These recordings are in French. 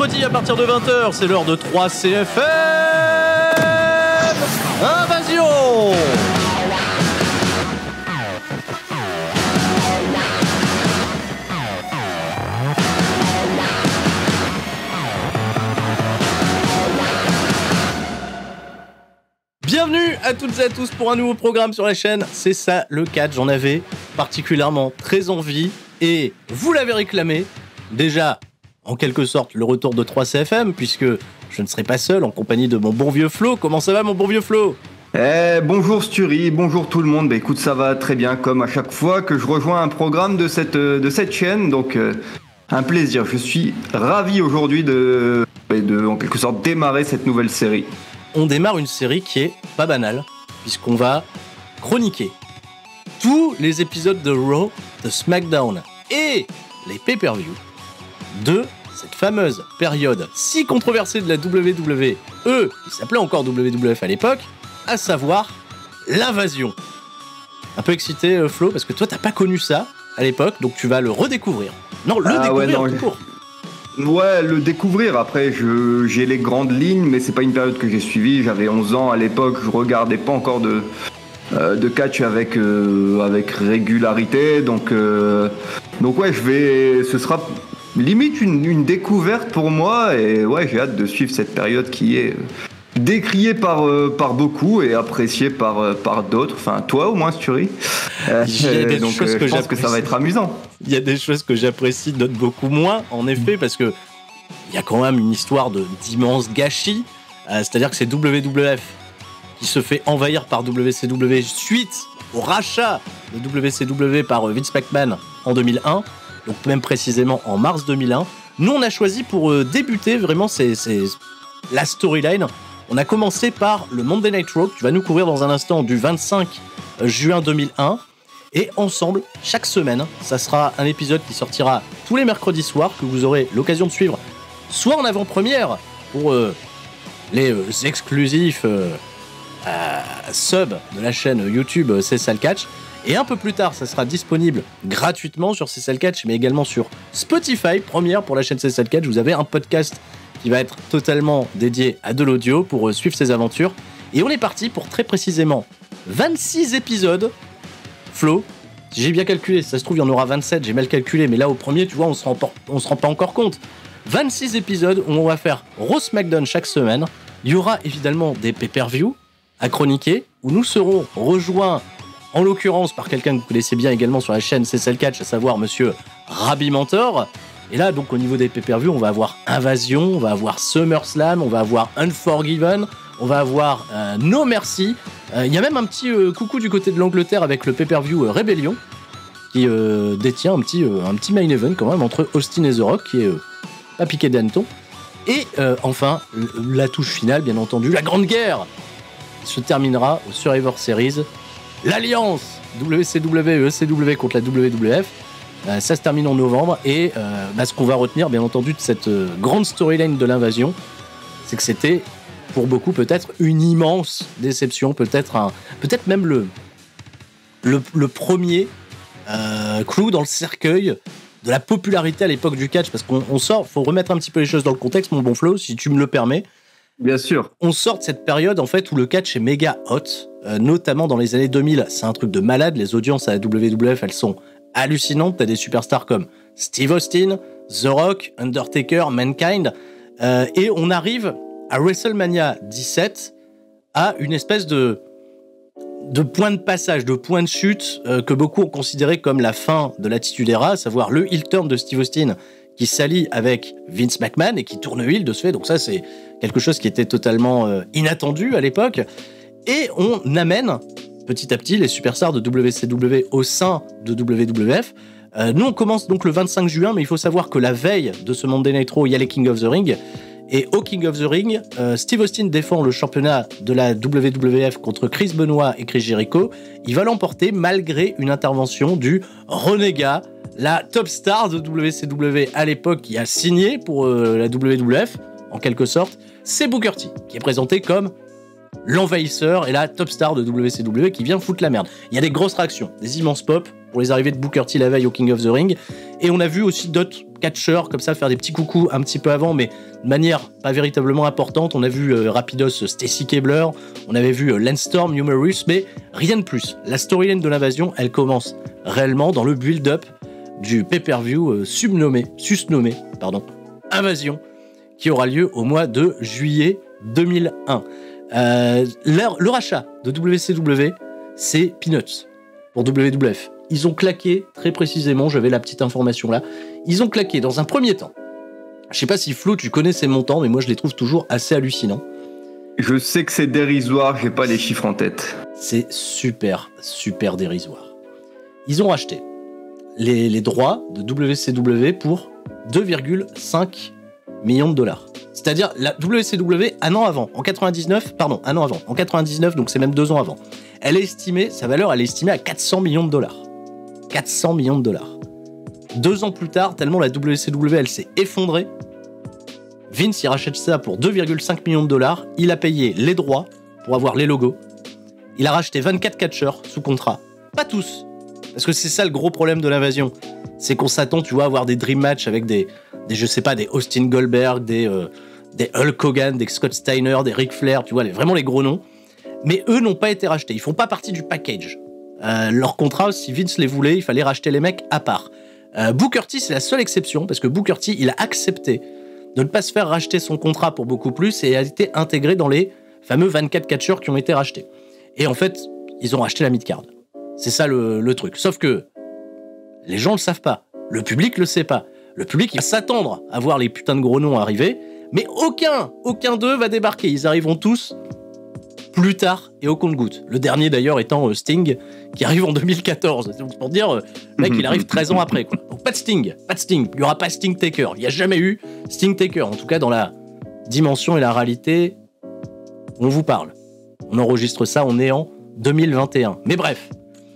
mercredi à partir de 20h, c'est l'heure de 3CFM Invasion. Bienvenue à toutes et à tous pour un nouveau programme sur la chaîne. C'est ça le catch, j'en avais particulièrement très envie et vous l'avez réclamé. Déjà, en quelque sorte, le retour de 3CFM, puisque je ne serai pas seul en compagnie de mon bon vieux Flo. Comment ça va, mon bon vieux Flo ? Bonjour Sturi, bonjour tout le monde. Écoute, ça va très bien, comme à chaque fois que je rejoins un programme de cette chaîne. Donc, un plaisir. Je suis ravi aujourd'hui de, en quelque sorte, démarrer cette nouvelle série. On démarre une série qui est pas banale, puisqu'on va chroniquer tous les épisodes de Raw, de SmackDown et les pay-per-view de cette fameuse période si controversée de la WWE, qui s'appelait encore WWF à l'époque, à savoir l'invasion. Un peu excité, Flo, parce que toi t'as pas connu ça à l'époque, donc tu vas le redécouvrir. Non, découvrir tout court. Ouais, le découvrir. Après, j'ai les grandes lignes, mais c'est pas une période que j'ai suivie. J'avais 11 ans à l'époque, je regardais pas encore de catch avec régularité. Donc ouais, ce sera limite une découverte pour moi. Et ouais, j'ai hâte de suivre cette période qui est décriée par beaucoup et appréciée par d'autres. Enfin, toi au moins, Sturi. Donc, je pense que ça va être amusant. Il y a des choses que j'apprécie, d'autres beaucoup moins, en effet, parce que il y a quand même une histoire d'immense gâchis. C'est-à-dire que c'est WWF qui se fait envahir par WCW suite au rachat de WCW par Vince McMahon en 2001, donc même précisément en mars 2001. Nous, on a choisi pour débuter vraiment c'est la storyline. On a commencé par le Monday Night Raw, que tu vas nous couvrir dans un instant, du 25 juin 2001. Et ensemble, chaque semaine, ça sera un épisode qui sortira tous les mercredis soirs, que vous aurez l'occasion de suivre, soit en avant-première pour les exclusifs subs de la chaîne YouTube C'est ça le catch, et un peu plus tard, ça sera disponible gratuitement sur C'est ça le catch, mais également sur Spotify, première pour la chaîne C'est ça le catch. Vous avez un podcast qui va être totalement dédié à de l'audio pour suivre ces aventures. Et on est parti pour très précisément 26 épisodes. Flo, si j'ai bien calculé, ça se trouve il y en aura 27, j'ai mal calculé, mais là au premier, tu vois, on se rend pas encore compte. 26 épisodes où on va faire Raw SmackDown chaque semaine. Il y aura évidemment des pay-per-view à chroniquer, où nous serons rejoints, en l'occurrence, par quelqu'un que vous connaissez bien également sur la chaîne C'est ça le catch, à savoir monsieur Rabbi Mentor. Et là, donc au niveau des pay-per-view, on va avoir Invasion, on va avoir SummerSlam, on va avoir Unforgiven, on va avoir No Mercy. Il y a même un petit coucou du côté de l'Angleterre avec le pay-per-view Rebellion qui détient un petit main event quand même entre Austin et The Rock qui est pas piqué d'hanneton. Et enfin, la touche finale, bien entendu, la grande guerre se terminera au Survivor Series. L'alliance WCW-ECW contre la WWF, ça se termine en novembre. Et ce qu'on va retenir, bien entendu, de cette grande storyline de l'invasion, c'est que c'était pour beaucoup peut-être une immense déception, peut-être même le premier clou dans le cercueil de la popularité à l'époque du catch, parce qu'on sort, faut remettre un petit peu les choses dans le contexte, mon bon Flo, si tu me le permets. Bien sûr. On sort de cette période en fait où le catch est méga hot, notamment dans les années 2000. C'est un truc de malade, les audiences à la WWF, elles sont hallucinantes. T'as des superstars comme Steve Austin, The Rock, Undertaker, Mankind, et on arrive à WrestleMania 17 à une espèce de point de passage, de point de chute que beaucoup ont considéré comme la fin de l'Attitude Era, à savoir le heel turn de Steve Austin qui s'allie avec Vince McMahon et qui tourne heel de ce fait. Donc ça, c'est quelque chose qui était totalement inattendu à l'époque. Et on amène petit à petit les superstars de WCW au sein de WWF. Nous, on commence donc le 25 juin, mais il faut savoir que la veille de ce Monday Night Raw, il y a les King of the Ring. Et au King of the Ring, Steve Austin défend le championnat de la WWF contre Chris Benoit et Chris Jericho. Il va l'emporter malgré une intervention du renégat, la top star de WCW à l'époque qui a signé pour la WWF, en quelque sorte. C'est Booker T, qui est présenté comme l'envahisseur et la top star de WCW qui vient foutre la merde. Il y a des grosses réactions, des immenses pop pour les arrivées de Booker T la veille au King of the Ring. Et on a vu aussi d'autres catcheurs comme ça faire des petits coucous un petit peu avant, mais de manière pas véritablement importante. On a vu Rapidos Stacy Keibler, on avait vu Lance Storm, Numerus, mais rien de plus. La storyline de l'invasion, elle commence réellement dans le build-up du pay-per-view susnommé, Invasion, qui aura lieu au mois de juillet 2001. Le rachat de WCW, c'est Peanuts pour WWF. Ils ont claqué, très précisément, j'avais la petite information là, ils ont claqué dans un premier temps. Je sais pas si Flo, tu connais ces montants, mais moi je les trouve toujours assez hallucinants. Je sais que c'est dérisoire, j'ai pas les chiffres en tête. C'est super, super dérisoire. Ils ont racheté les droits de WCW pour 2,5 millions de dollars. C'est-à-dire la WCW un an avant, en 99, donc c'est même 2 ans avant. Sa valeur, elle est estimée à 400 millions de dollars. 400 millions de dollars. 2 ans plus tard, tellement la WCW, elle s'est effondrée, Vince, il rachète ça pour 2,5 millions de dollars. Il a payé les droits pour avoir les logos. Il a racheté 24 catcheurs sous contrat. Pas tous. Parce que c'est ça le gros problème de l'invasion. C'est qu'on s'attend, tu vois, à avoir des dream matchs avec des Austin Goldberg, des Hulk Hogan, des Scott Steiner, des Ric Flair, tu vois, vraiment les gros noms. Mais eux n'ont pas été rachetés. Ils font pas partie du package. Leur contrat, si Vince les voulait, il fallait racheter les mecs à part. Booker T, c'est la seule exception, parce que Booker T, il a accepté de ne pas se faire racheter son contrat pour beaucoup plus et a été intégré dans les fameux 24 catcheurs qui ont été rachetés. Et en fait, ils ont racheté la mid-card. C'est ça le truc. Sauf que les gens le savent pas. Le public le sait pas. Le public, il va s'attendre à voir les putains de gros noms arriver, mais aucun d'eux va débarquer. Ils arriveront tous plus tard et au compte-gouttes. Le dernier d'ailleurs étant Sting, qui arrive en 2014. C'est pour dire, le mec, il arrive 13 ans après, quoi. Donc pas de Sting. Il n'y aura pas Sting Taker. Il n'y a jamais eu Sting Taker. En tout cas, dans la dimension et la réalité, on vous parle. On enregistre ça, on est en 2021. Mais bref,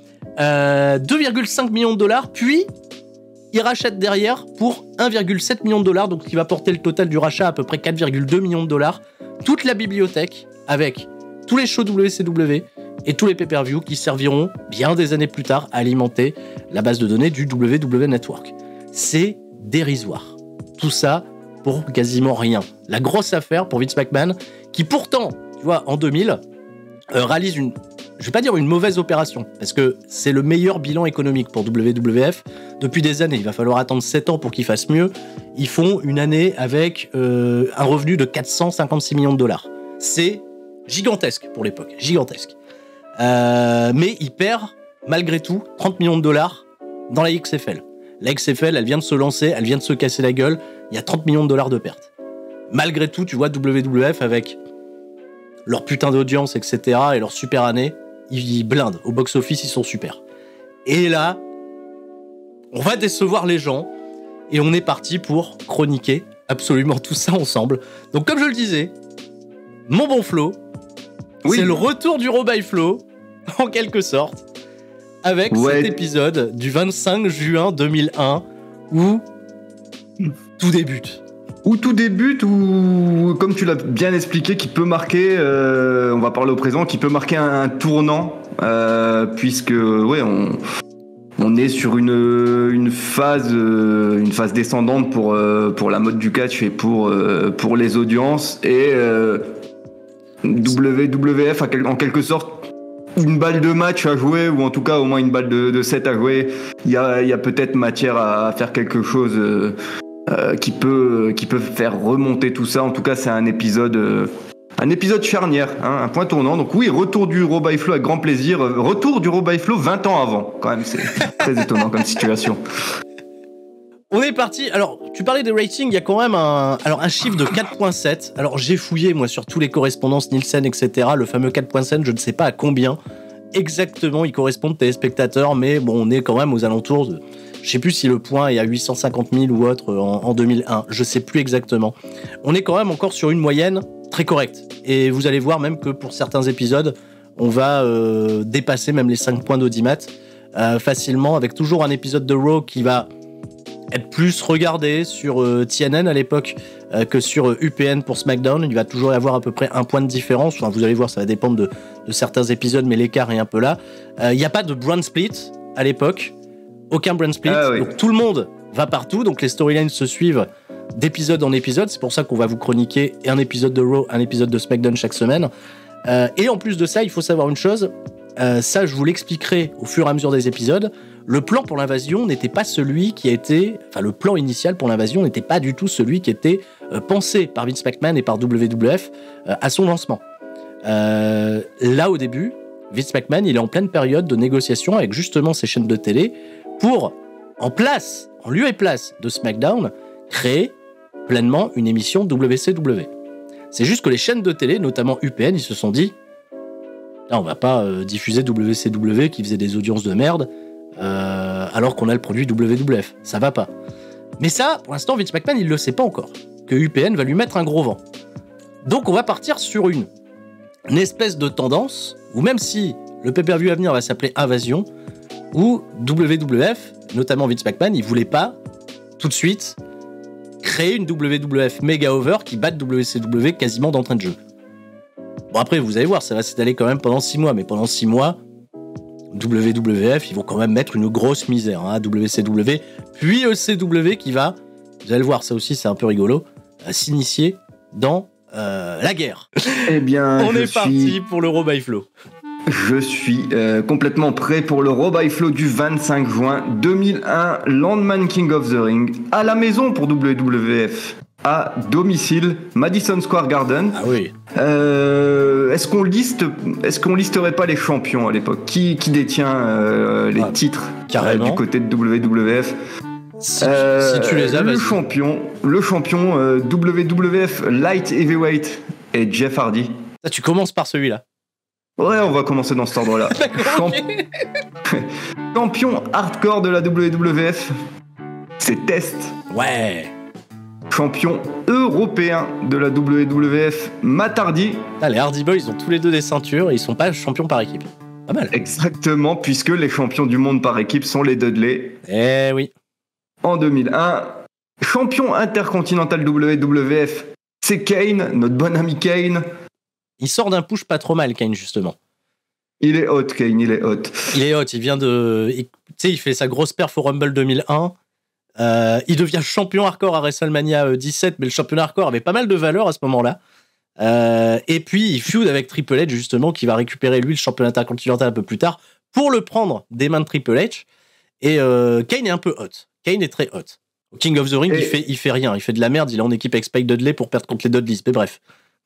2,5 millions de dollars, puis il rachète derrière pour 1,7 million de dollars, donc ce qui va porter le total du rachat à peu près 4,2 millions de dollars, toute la bibliothèque avec tous les shows WCW et tous les pay-per-view qui serviront bien des années plus tard à alimenter la base de données du WWE Network. C'est dérisoire. Tout ça pour quasiment rien. La grosse affaire pour Vince McMahon, qui pourtant, tu vois, en 2000, réalise je vais pas dire une mauvaise opération, parce que c'est le meilleur bilan économique pour WWF depuis des années. Il va falloir attendre 7 ans pour qu'ils fassent mieux. Ils font une année avec un revenu de 456 millions de dollars. C'est gigantesque pour l'époque, gigantesque. Mais il perd, malgré tout, 30 millions de dollars dans la XFL. La XFL, elle vient de se lancer, elle vient de se casser la gueule. Il y a 30 millions de dollars de pertes. Malgré tout, tu vois, WWF, avec leur putain d'audience, etc., et leur super année, ils blindent. Au box-office, ils sont super. Et là, on va décevoir les gens, et on est parti pour chroniquer absolument tout ça ensemble. Donc, comme je le disais, mon bon Flo, oui, c'est le retour du Raw by Flo, en quelque sorte, avec cet épisode du 25 juin 2001, où tout débute. Ou comme tu l'as bien expliqué, qui peut marquer, on va parler au présent, qui peut marquer un tournant, puisque on est sur une phase descendante pour la mode du catch et pour les audiences, et WWF a en quelque sorte une balle de match à jouer, ou en tout cas au moins une balle de set à jouer. Il y a peut-être matière à faire quelque chose qui peut faire remonter tout ça. En tout cas, c'est un épisode charnière, hein, un point tournant. Donc oui, retour du Raw by Flo avec grand plaisir. Retour du Raw by Flo 20 ans avant, quand même, c'est très étonnant comme situation. On est parti. Alors, tu parlais des ratings, il y a quand même un chiffre de 4.7. Alors, j'ai fouillé, moi, sur tous les correspondances Nielsen, etc. Le fameux 4.7, je ne sais pas à combien exactement il correspond de téléspectateurs, mais bon, on est quand même aux alentours de... Je sais plus si le point est à 850 000 ou autre en 2001. Je sais plus exactement. On est quand même encore sur une moyenne très correcte. Et vous allez voir même que pour certains épisodes, on va dépasser même les 5 points d'audimat facilement, avec toujours un épisode de Raw qui va être plus regardé sur TNN à l'époque que sur UPN pour SmackDown. Il va toujours y avoir à peu près un point de différence. Enfin, vous allez voir, ça va dépendre de certains épisodes, mais l'écart est un peu là. Il n'y a pas de brand split à l'époque. Aucun brand split. Ah, oui. Donc tout le monde va partout, donc les storylines se suivent d'épisode en épisode. C'est pour ça qu'on va vous chroniquer un épisode de Raw, un épisode de SmackDown chaque semaine. Et en plus de ça, il faut savoir une chose, ça je vous l'expliquerai au fur et à mesure des épisodes, le plan pour l'invasion n'était pas celui qui a été... Enfin, le plan initial pour l'invasion n'était pas du tout celui qui était pensé par Vince McMahon et par WWF à son lancement. Là, au début, Vince McMahon, il est en pleine période de négociation avec justement ces chaînes de télé pour, en lieu et place de SmackDown, créer pleinement une émission WCW. C'est juste que les chaînes de télé, notamment UPN, ils se sont dit là, on va pas diffuser WCW qui faisait des audiences de merde alors qu'on a le produit WWF. Ça va pas. Mais ça, pour l'instant, Vince McMahon, il le sait pas encore. Que UPN va lui mettre un gros vent. Donc on va partir sur une espèce de tendance où même si le pay-per-view à venir va s'appeler Invasion, où WWF, notamment Vince McMahon, il voulait pas tout de suite créer une WWF méga over qui batte WCW quasiment d'entrée de jeu. Bon, après, vous allez voir, ça va s'étaler quand même pendant 6 mois, mais pendant 6 mois, WWF, ils vont quand même mettre une grosse misère à WCW, puis ECW qui va, vous allez le voir, ça aussi c'est un peu rigolo, s'initier dans la guerre. Eh bien, on est parti pour le Raw by Flow. Je suis complètement prêt pour le Raw by Flow du 25 juin 2001, Landman King of the Ring, à la maison pour WWF, à domicile, Madison Square Garden. Ah oui. Est-ce qu'on listerait pas les champions à l'époque? Qui détient les titres du côté de WWF? Si tu les as, le champion WWF Light Heavyweight est Jeff Hardy. Ça, tu commences par celui-là. Ouais, on va commencer dans cet ordre-là. Champion hardcore de la WWF, c'est Test. Ouais. Champion européen de la WWF, Matt Hardy. Ah, les Hardy Boys, ils ont tous les deux des ceintures et ils sont pas champions par équipe. Pas mal. Exactement, puisque les champions du monde par équipe sont les Dudley. Eh oui. En 2001, champion intercontinental WWF, c'est Kane, notre bon ami Kane. Il sort d'un push pas trop mal, Kane, justement. Il est hot, Kane, il est hot. Il est hot, il vient de... Tu sais, il fait sa grosse perf au Rumble 2001. Il devient champion hardcore à WrestleMania 17, mais le championnat hardcore avait pas mal de valeur à ce moment-là. Et puis, il feud avec Triple H, justement, qui va récupérer, lui, le championnat intercontinental un peu plus tard, pour le prendre des mains de Triple H. Et Kane est un peu hot. Kane est très hot. Au King of the Ring, il fait rien. Il fait de la merde. Il est en équipe avec Spike Dudley pour perdre contre les Dudleys. Mais bref.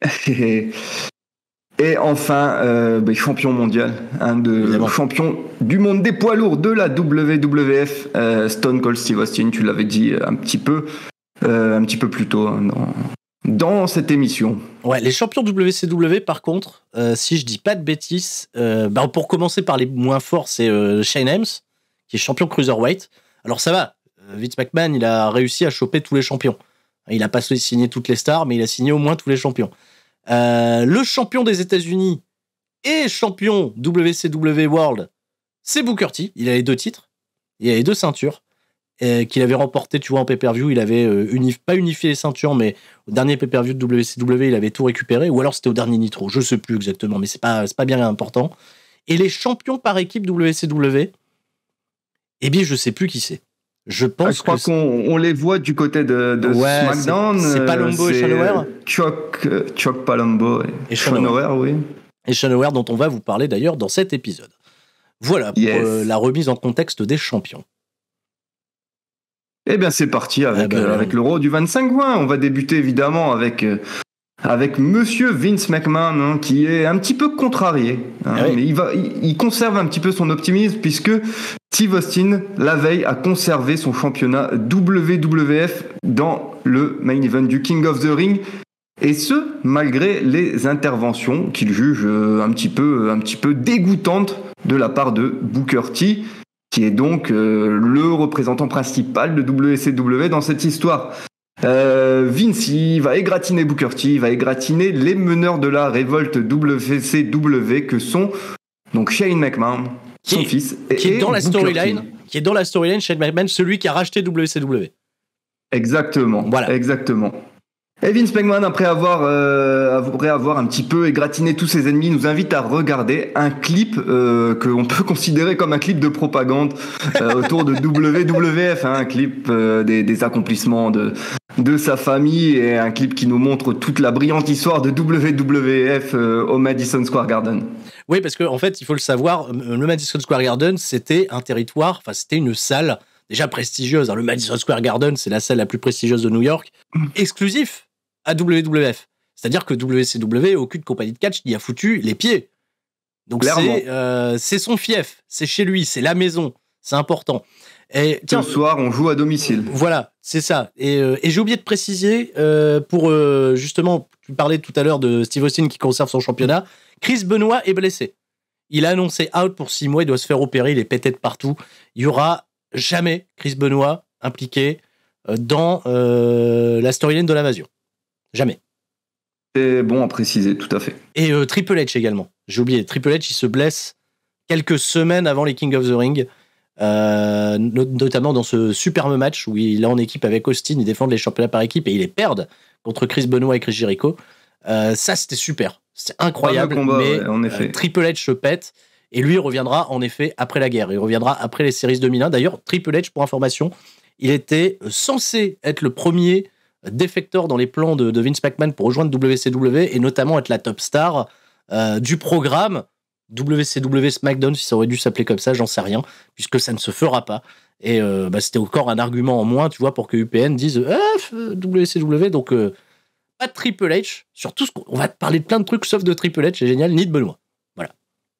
Et enfin, champion mondial, champion du monde des poids lourds de la WWF, Stone Cold Steve Austin, tu l'avais dit un petit peu plus tôt dans cette émission. Ouais, les champions WCW, par contre, si je dis pas de bêtises, pour commencer par les moins forts, c'est Shane Helms, qui est champion Cruiserweight. Alors ça va, Vince McMahon, il a réussi à choper tous les champions. Il a pas signé toutes les stars, mais il a signé au moins tous les champions. Le champion des États-Unis et champion WCW World, c'est Booker T. Il a les 2 titres, il a les 2 ceintures qu'il avait remporté, tu vois, en pay-per-view. Il avait pas unifié les ceintures, mais au dernier pay-per-view de WCW, il avait tout récupéré, ou alors c'était au dernier Nitro, je sais plus exactement, mais c'est pas bien important. Et les champions par équipe WCW, eh bien, je sais plus qui c'est. Je crois qu'on les voit du côté de SmackDown. C'est Palumbo et Shanower. Chuck Palumbo et Shanower, oui. Et Shanower, dont on va vous parler d'ailleurs dans cet épisode. Voilà pour la remise en contexte des champions. Eh bien, c'est parti avec le Raw du 25 juin. On va débuter évidemment avec Monsieur Vince McMahon, qui est un petit peu contrarié. Mais il conserve un petit peu son optimisme, puisque Steve Austin, la veille, a conservé son championnat WWF dans le main event du King of the Ring. Et ce, malgré les interventions qu'il juge un petit peu dégoûtantes de la part de Booker T, qui est donc le représentant principal de WCW dans cette histoire. Vince, il va égratigner Booker T, il va égratigner les meneurs de la révolte WCW que sont donc Shane McMahon, son fils, qui est dans la storyline, Shane McMahon, celui qui a racheté WCW. Exactement, voilà. Exactement. Et Vince McMahon, après avoir un petit peu égratigné tous ses ennemis, nous invite à regarder un clip que on peut considérer comme un clip de propagande autour de WWF, hein, un clip des accomplissements de sa famille et un clip qui nous montre toute la brillante histoire de WWF au Madison Square Garden. Oui, parce qu'en fait, il faut le savoir, le Madison Square Garden, c'était un territoire, enfin, c'était une salle déjà prestigieuse. Hein. Le Madison Square Garden, c'est la salle la plus prestigieuse de New York, exclusif à WWF. C'est-à-dire que WCW, aucune compagnie de catch n'y a foutu les pieds. Donc c'est son fief, c'est chez lui, c'est la maison, c'est important. Et tiens, ce soir, on joue à domicile. Voilà, c'est ça. Et j'ai oublié de préciser, pour justement, tu parlais tout à l'heure de Steve Austin qui conserve son championnat, Chris Benoit est blessé. Il a annoncé out pour 6 mois, il doit se faire opérer, il est pété de partout. Il y aura jamais Chris Benoit impliqué dans la storyline de l'invasion. Jamais. C'est bon à préciser, tout à fait. Et Triple H également. J'ai oublié, Triple H, il se blesse quelques semaines avant les King of the Ring, notamment dans ce superbe match où il est en équipe avec Austin, ils défendent les championnats par équipe et ils les perdent contre Chris Benoit et Chris Jericho. Ça, c'était super. C'est incroyable, combat, mais ouais, en effet. Triple H se pète et lui reviendra en effet après la guerre. Il reviendra après les Series 2001. D'ailleurs, Triple H, pour information, il était censé être le premier défecteur dans les plans de Vince McMahon pour rejoindre WCW et notamment être la top star du programme WCW SmackDown, si ça aurait dû s'appeler comme ça, j'en sais rien, puisque ça ne se fera pas. Et c'était encore un argument en moins, tu vois, pour que UPN dise WCW, donc pas de Triple H, sur tout on va te parler de plein de trucs sauf de Triple H, c'est génial, ni de Benoît. Voilà.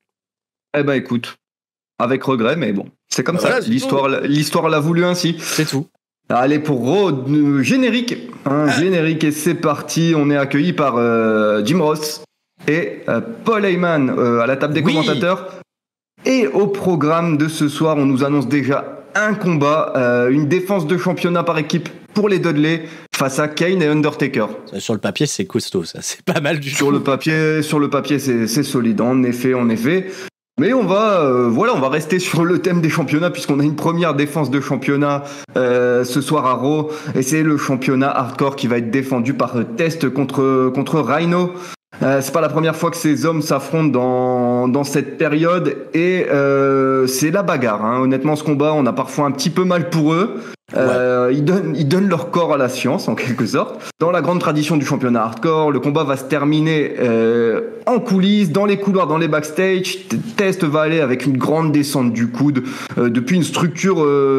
Eh ben écoute, avec regret, mais bon, c'est comme ça, voilà, l'histoire l'a voulu ainsi. C'est tout. Allez, pour Raw, générique. Générique, et c'est parti. On est accueilli par Jim Ross et Paul Heyman à la table des commentateurs. Et au programme de ce soir, on nous annonce déjà un combat, une défense de championnat par équipe pour les Dudley face à Kane et Undertaker. Sur le papier, c'est costaud, ça. C'est pas mal du tout. Sur le papier, c'est solide, en effet. Mais on va rester sur le thème des championnats puisqu'on a une première défense de championnat ce soir à Raw et c'est le championnat hardcore qui va être défendu par Test contre Rhino. C'est pas la première fois que ces hommes s'affrontent dans cette période et c'est la bagarre. Hein. Honnêtement, ce combat, on a parfois un petit peu mal pour eux. Ils donnent leur corps à la science en quelque sorte. Dans la grande tradition du championnat hardcore, le combat va se terminer en coulisses, dans les couloirs, dans les backstage. Test va aller avec une grande descente du coude depuis une structure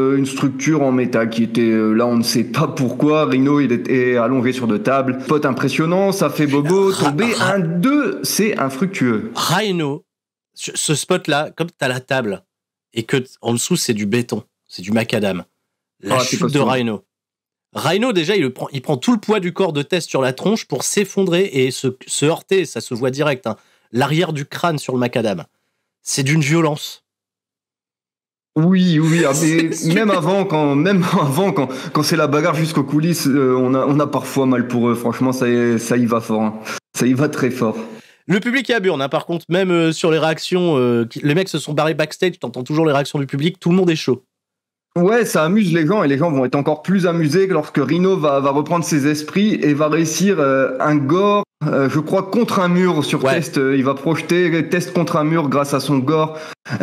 en métal qui était là, on ne sait pas pourquoi. Rhino, il était allongé sur 2 tables. Spot impressionnant, ça fait bobo. Tomber 1-2, c'est infructueux. Rhino, ce spot-là, comme t'as la table et que en dessous c'est du béton, c'est du macadam. La chute de Rhino. Rhino, déjà, il prend tout le poids du corps de Test sur la tronche pour s'effondrer et se heurter, ça se voit direct, hein, l'arrière du crâne sur le macadam. C'est d'une violence. Oui, mais même avant, quand c'est la bagarre jusqu'aux coulisses, on a parfois mal pour eux. Franchement, ça y va fort. Hein. Ça y va très fort. Le public est à burne, hein. Par contre, même sur les réactions, les mecs se sont barrés backstage, t'entends toujours les réactions du public, tout le monde est chaud. Ouais, ça amuse les gens et les gens vont être encore plus amusés lorsque Rhino va reprendre ses esprits et va réussir un gore, je crois, contre un mur sur Test. Il va projeter Test contre un mur grâce à son gore.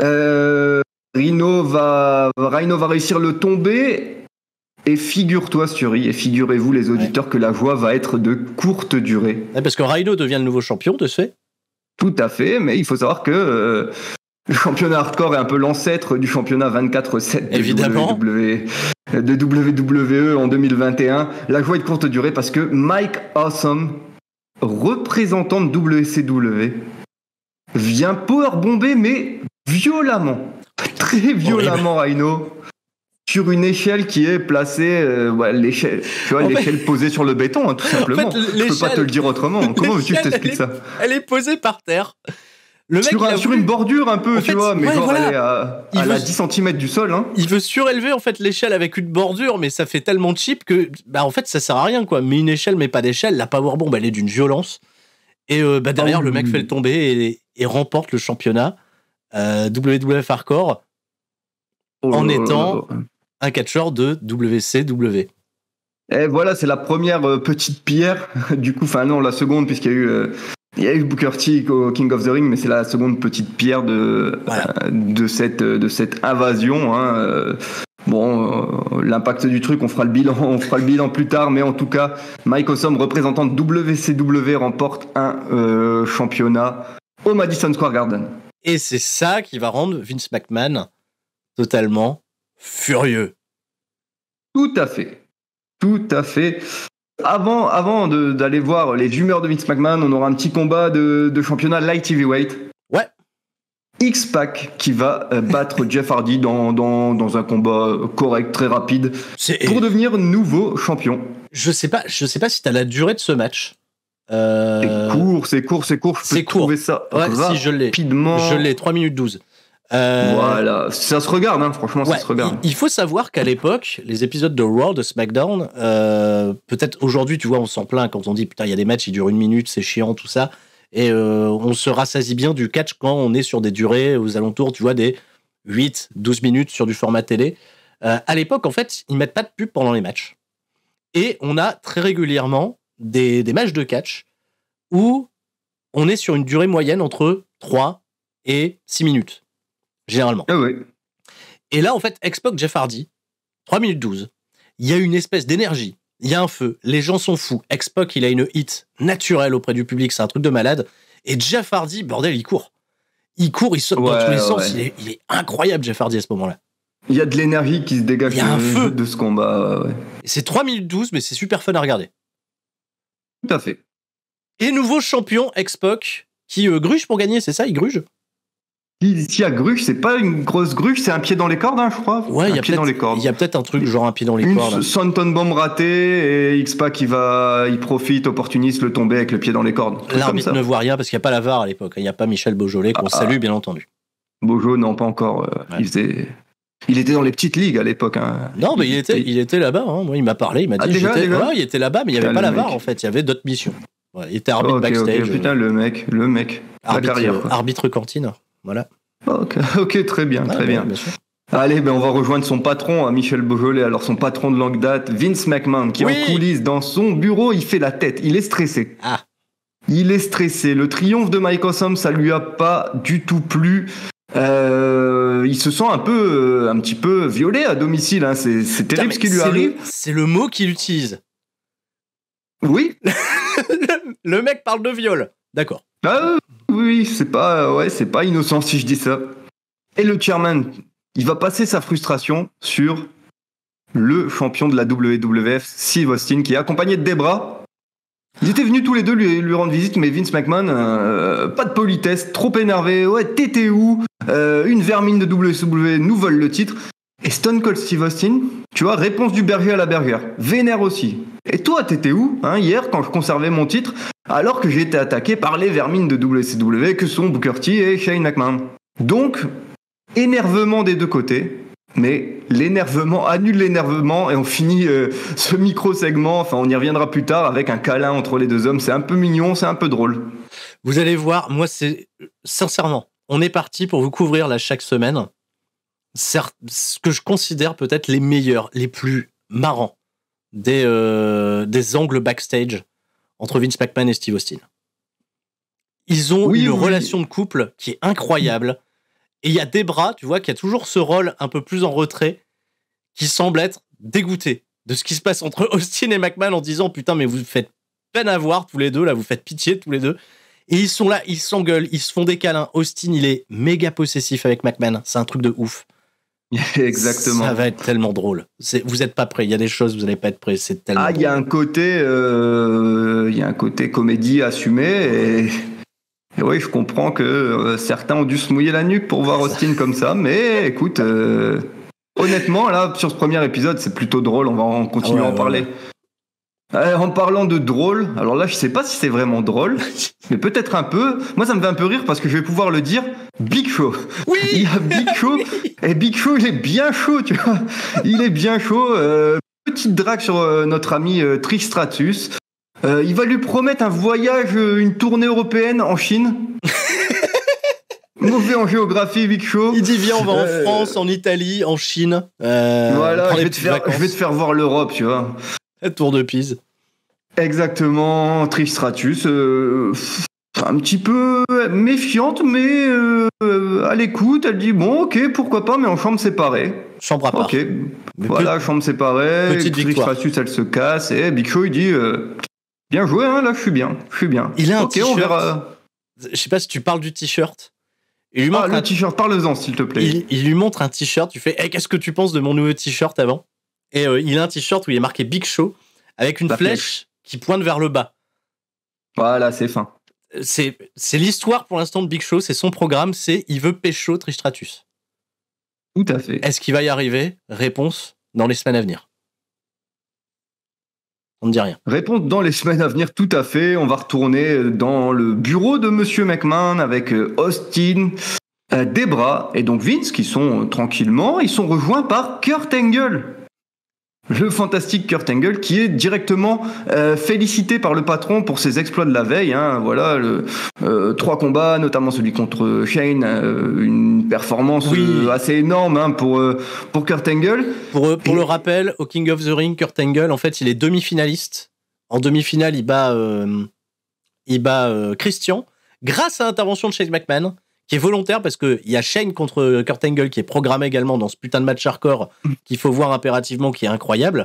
Rhino va réussir le tomber. Et figure-toi, Suri, et figurez-vous les auditeurs que la joie va être de courte durée. Parce que Rhino devient le nouveau champion, de ce fait. Tout à fait, mais il faut savoir que le championnat hardcore est un peu l'ancêtre du championnat 24/7 de WWE en 2021. La joie est de courte durée parce que Mike Awesome, représentant de WCW, vient powerbomber, mais violemment, très violemment, Rhino, sur une échelle qui est placée, l'échelle posée sur le béton, hein, tout simplement. En fait, je peux pas te le dire autrement. Comment veux-tu que je t'explique ça ? Elle est posée par terre. Le mec, sur une bordure un peu, tu vois, mais genre elle est à 10 cm du sol. Hein. Il veut surélever en fait l'échelle avec une bordure, mais ça fait tellement cheap que en fait ça sert à rien quoi. Mais une échelle, mais pas d'échelle, la powerbomb elle est d'une violence. Et derrière le mec fait le tomber et remporte le championnat WWF Hardcore en étant un catcheur de WCW. Et voilà, c'est la première petite pierre. Du coup, enfin non, la seconde, puisqu'il y a eu. Il y a eu Booker T au King of the Ring, mais c'est la seconde petite pierre de cette invasion. Hein. L'impact du truc, on fera le bilan plus tard, mais en tout cas, Mike Awesome, représentant de WCW, remporte un championnat au Madison Square Garden. Et c'est ça qui va rendre Vince McMahon totalement furieux. Tout à fait. Avant d'aller voir les humeurs de Vince McMahon, on aura un petit combat de championnat light heavyweight. Ouais. X-Pac qui va battre Jeff Hardy dans un combat correct, très rapide, pour devenir nouveau champion. Je sais pas si t'as la durée de ce match. C'est court. Je peux trouver ça si je l'ai. Rapidement. Je l'ai, 3 minutes 12. Voilà, ça se regarde, hein, franchement, ça se regarde. Il faut savoir qu'à l'époque, les épisodes de Raw, de SmackDown, peut-être aujourd'hui, tu vois, on s'en plaint quand on dit putain, il y a des matchs, ils durent 1 minute, c'est chiant, tout ça. Et on se rassasie bien du catch quand on est sur des durées aux alentours, tu vois, des 8-12 minutes sur du format télé. À l'époque, en fait, ils mettent pas de pub pendant les matchs. Et on a très régulièrement des matchs de catch où on est sur une durée moyenne entre 3 et 6 minutes. Généralement. Ah oui. Et là, en fait, X-Pac, Jeff Hardy, 3 minutes 12. Il y a une espèce d'énergie. Il y a un feu. Les gens sont fous. X-Pac, il a une hit naturelle auprès du public. C'est un truc de malade. Et Jeff Hardy, bordel, il court. Il saute dans tous les sens. Il est incroyable, Jeff Hardy, à ce moment-là. Il y a de l'énergie qui se dégage de ce combat. Ouais. C'est 3 minutes 12, mais c'est super fun à regarder. Tout à fait. Et nouveau champion, X-Pac, qui gruge pour gagner, c'est ça? Il gruge? S'il y a gruge, c'est pas une grosse gruge, c'est un pied dans les cordes, hein, je crois. Ouais, il y a peut-être un truc genre un pied dans les cordes. Une Swanton Bomb ratée et X-Pac il profite, opportuniste, le tomber avec le pied dans les cordes. L'arbitre ne voit rien parce qu'il n'y a pas la VAR à l'époque. Il n'y a pas Michel Beaujolais qu'on salue, bien entendu. Beaujolais, non, pas encore. Ouais. Il était dans les petites ligues à l'époque. Hein. Non, mais il était là-bas. Hein. Moi, il m'a parlé, il m'a dit déjà il était là-bas, mais il n'y avait pas la VAR en fait. Il y avait d'autres missions. Ouais, il était arbitre backstage. Putain, le mec. Arbitre cantine. Voilà. Ok, très bien. Bien sûr. Allez, on va rejoindre son patron, hein, Michel Beaujolais. Alors, son patron de longue date, Vince McMahon, qui est en coulisses dans son bureau, il fait la tête. Il est stressé. Il est stressé. Le triomphe de Mike Awesome, ça lui a pas du tout plu. Il se sent un petit peu violé à domicile. Hein. C'est terrible ce qui lui arrive. C'est le mot qu'il utilise. Oui. Le mec parle de viol. D'accord. Oui, c'est pas innocent si je dis ça. Et le chairman, il va passer sa frustration sur le champion de la WWF, Steve Austin, qui est accompagné de Debra. Ils étaient venus tous les deux lui rendre visite, mais Vince McMahon, pas de politesse, trop énervé. Ouais, t'étais où? Une vermine de WCW nous vole le titre. Et Stone Cold Steve Austin, tu vois, réponse du berger à la bergère. Vénère aussi. Et toi, t'étais où, hein, hier, quand je conservais mon titre, alors que j'ai été attaqué par les vermines de WCW que sont Booker T et Shane McMahon. Donc, énervement des deux côtés, mais l'énervement annule l'énervement et on finit ce micro-segment, enfin on y reviendra plus tard, avec un câlin entre les deux hommes. C'est un peu mignon, c'est un peu drôle. Vous allez voir, moi c'est... Sincèrement, on est parti pour vous couvrir là chaque semaine ce que je considère peut-être les meilleurs, les plus marrants des angles backstage entre Vince McMahon et Steve Austin. Ils ont une relation de couple qui est incroyable. Et il y a Debra, tu vois, qui a toujours ce rôle un peu plus en retrait, qui semble être dégoûté de ce qui se passe entre Austin et McMahon en disant « Putain, mais vous faites peine à voir tous les deux, là, vous faites pitié tous les deux. » Et ils sont là, ils s'engueulent, ils se font des câlins. Austin, il est méga possessif avec McMahon. C'est un truc de ouf. Exactement. Ça va être tellement drôle. Vous n'êtes pas prêts. Il y a des choses, vous n'allez pas être prêts. C'est tellement drôle. Il y a un côté comédie assumé et oui, je comprends que certains ont dû se mouiller la nuque pour voir Austin comme ça, mais écoute, honnêtement, là, sur ce premier épisode, c'est plutôt drôle, on va en continuer à en parler. En parlant de drôle, alors là, je sais pas si c'est vraiment drôle, mais peut-être un peu. Moi, ça me fait un peu rire parce que je vais pouvoir le dire, Big Show. Oui. Il y a Big Show, et Big Show, il est bien chaud, tu vois. Il est bien chaud. Petite drague sur notre ami Trish Stratus. Il va lui promettre un voyage, une tournée européenne en Chine. Mauvais en géographie, Big Show. Il dit viens, on va en France, en Italie, en Chine. Voilà, je vais te faire voir l'Europe, tu vois. La tour de Pise. Exactement, Trish Stratus, un petit peu méfiante, mais à l'écoute, elle dit bon, ok, pourquoi pas, mais en chambre séparée. Chambre à part. Ok, voilà, chambre séparée. Petite Trish victoire. Stratus, elle se casse et Big Show il dit bien joué, hein, là, je suis bien. Il a un ok, t-shirt. on verra. Je sais pas si tu parles du t-shirt. Il lui montre le t-shirt, parle-en s'il te plaît. Il lui montre un t-shirt. Tu fais, hey, qu'est-ce que tu penses de mon nouveau t-shirt avant? Et il a un t-shirt où il est marqué Big Show avec une flèche qui pointe vers le bas. Voilà, c'est fin. C'est l'histoire pour l'instant de Big Show, c'est son programme, c'est il veut pécho Trish Stratus. Tout à fait. Est-ce qu'il va y arriver? Réponse dans les semaines à venir. On ne dit rien. Réponse dans les semaines à venir, tout à fait. On va retourner dans le bureau de Monsieur McMahon avec Austin, Debra et donc Vince qui sont tranquillement. Ils sont rejoints par Kurt Angle. Le fantastique Kurt Angle qui est directement félicité par le patron pour ses exploits de la veille. Hein. Voilà, 3 combats, notamment celui contre Shane, une performance assez énorme hein, pour Kurt Angle. Pour le rappel, au King of the Ring, Kurt Angle, en fait, il est demi-finaliste. En demi-finale, il bat Christian grâce à l'intervention de Shane McMahon, qui est volontaire parce qu'il y a Shane contre Kurt Angle qui est programmé également dans ce putain de match hardcore qu'il faut voir impérativement, qui est incroyable.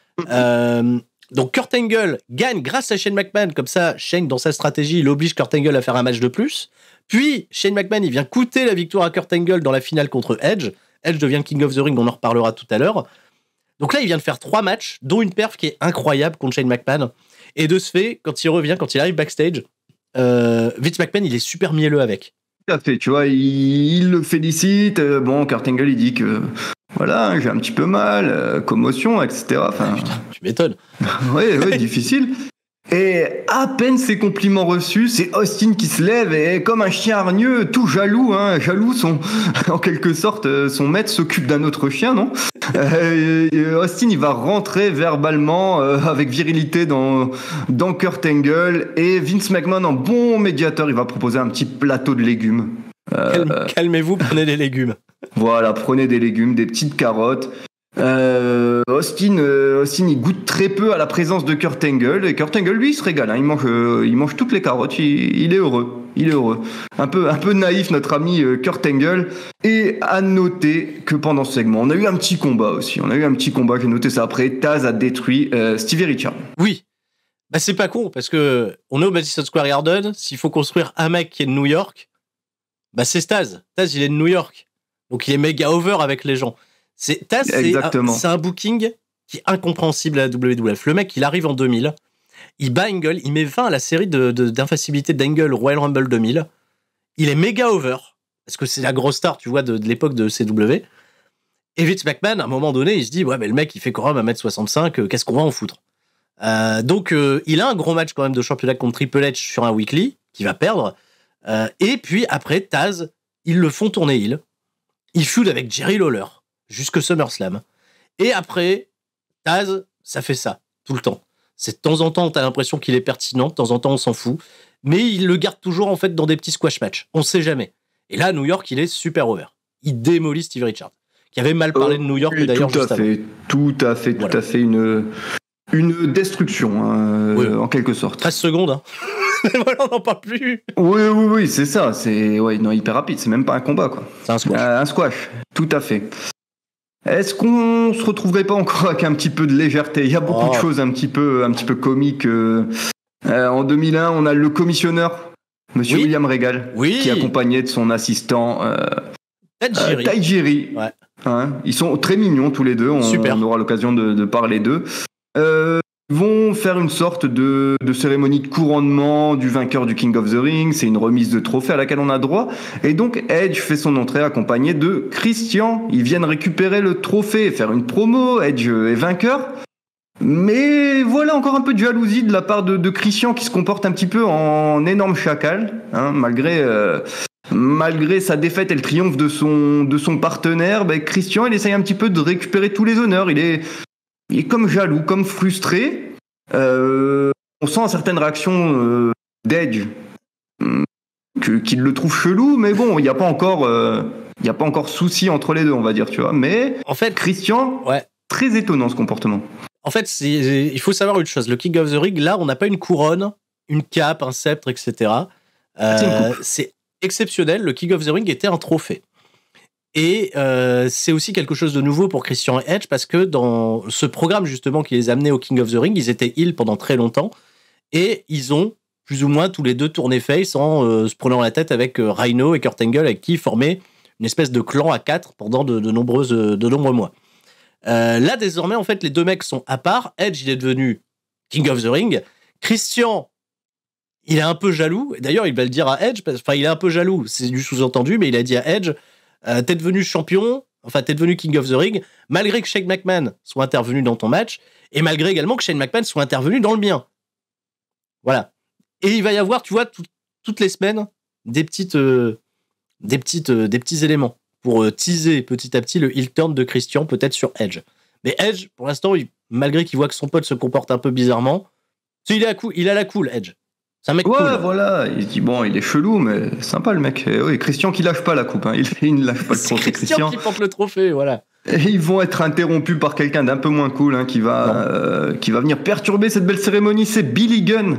Donc Kurt Angle gagne grâce à Shane McMahon, comme ça Shane dans sa stratégie il oblige Kurt Angle à faire un match de plus, puis Shane McMahon il vient coûter la victoire à Kurt Angle dans la finale contre Edge devient King of the Ring, on en reparlera tout à l'heure. Donc là il vient de faire 3 matchs dont une perf qui est incroyable contre Shane McMahon, et de ce fait quand il arrive backstage, Vince McMahon il est super mielleux avec. Tout à fait, tu vois, il le félicite. Bon, Kurt Angle, il dit que voilà, j'ai un petit peu mal, commotion, etc. Enfin, putain, tu m'étonnes. Oui, difficile. Et à peine ces compliments reçus, c'est Austin qui se lève et comme un chien hargneux, tout jaloux, en quelque sorte, son maître s'occupe d'un autre chien, non? Austin, il va rentrer verbalement avec virilité dans Kurt Angle et Vince McMahon, en bon médiateur, il va proposer un petit plateau de légumes. Calmez-vous, prenez des légumes. Voilà, prenez des légumes, des petites carottes. Austin, il goûte très peu à la présence de Kurt Angle, et Kurt Angle, lui, il se régale, hein. Il mange toutes les carottes, il est heureux. Un peu naïf, notre ami Kurt Angle. Et à noter que pendant ce segment, on a eu un petit combat aussi. J'ai noté ça après. Taz a détruit Stevie Richards. Oui. Bah, c'est pas con, parce que on est au Madison Square Garden. S'il faut construire un mec qui est de New York, c'est Taz. Taz, il est de New York. Donc, il est méga over avec les gens. Taz, c'est un booking qui est incompréhensible à la WWF. Le mec, il arrive en 2000, il bat Angle, il met 20 à la série d'infaillibilité d'Angle Royal Rumble 2000. Il est méga over, parce que c'est la grosse star, tu vois, de l'époque de CW. Et Vince McMahon, à un moment donné, il se dit, ouais, mais le mec, il fait quand même 1m65, qu'est-ce qu'on va en foutre? Donc, il a un gros match quand même de championnat contre Triple H sur un weekly, qu'il va perdre. Et puis, après, Taz, ils le font tourner heel. Il feud avec Jerry Lawler jusque SummerSlam. Et après, Taz, ça fait ça, tout le temps. C'est de temps en temps, t'as l'impression qu'il est pertinent, de temps en temps, on s'en fout. Mais il le garde toujours, en fait, dans des petits squash matchs. On sait jamais. Et là, à New York, il est super over. Il démolit Steve Richards, qui avait mal parlé de New York, d'ailleurs, juste avant. Tout à fait, une destruction, en quelque sorte. 13 secondes, hein. Voilà, on n'en parle plus. Oui, c'est ça. C'est hyper rapide. C'est même pas un combat, quoi. C'est un squash. Un squash, tout à fait. Est-ce qu'on se retrouverait pas encore avec un petit peu de légèreté? Il y a beaucoup de choses un petit peu comiques. En 2001, on a le commissionneur, Monsieur William Regal, qui est accompagné de son assistant Tajiri. Ouais. Hein, ils sont très mignons tous les deux. On aura l'occasion de parler d'eux. Vont faire une sorte de cérémonie de couronnement du vainqueur du King of the Ring. C'est une remise de trophée à laquelle on a droit. Et donc Edge fait son entrée accompagné de Christian. Ils viennent récupérer le trophée et faire une promo. Edge est vainqueur. Mais voilà, encore un peu de jalousie de la part de Christian, qui se comporte un petit peu en énorme chacal, hein, malgré sa défaite et le triomphe de son partenaire. Christian, il essaye un petit peu de récupérer tous les honneurs. Il est comme jaloux, comme frustré. On sent certaines réactions d'Edge qu'il le trouve chelou, mais bon, il n'y a pas encore souci entre les deux, on va dire, tu vois. Mais en fait, Christian, très étonnant ce comportement. En fait, il faut savoir une chose. Le King of the Ring, là, on n'a pas une couronne, une cape, un sceptre, etc. C'est exceptionnel. Le King of the Ring était un trophée. Et c'est aussi quelque chose de nouveau pour Christian et Edge parce que dans ce programme justement qui les amenait au King of the Ring, ils étaient heel pendant très longtemps et ils ont plus ou moins tous les deux tourné face en se prenant la tête avec Rhino et Kurt Angle avec qui ils formaient une espèce de clan à 4 pendant de nombreux mois. Là désormais en fait les deux mecs sont à part. Edge il est devenu King of the Ring. Christian il est un peu jaloux. D'ailleurs il va le dire à Edge. Enfin il est un peu jaloux. C'est du sous-entendu mais il a dit à Edge t'es devenu champion, enfin t'es devenu King of the Ring, malgré que Shane McMahon soit intervenu dans ton match, et malgré également que Shane McMahon soit intervenu dans le mien. Voilà. Et il va y avoir, tu vois, toutes les semaines, des petits éléments pour teaser petit à petit le heel turn de Christian, peut-être sur Edge. Mais Edge, pour l'instant, malgré qu'il voit que son pote se comporte un peu bizarrement, il a la cool, Edge. C'est un mec cool. Ouais, voilà. Il dit, bon, il est chelou, mais sympa le mec. Et oui, Christian qui lâche pas la coupe. Hein. Il ne lâche pas le trophée. Christian qui porte le trophée, voilà. Et ils vont être interrompus par quelqu'un d'un peu moins cool qui va venir perturber cette belle cérémonie. C'est Billy Gunn.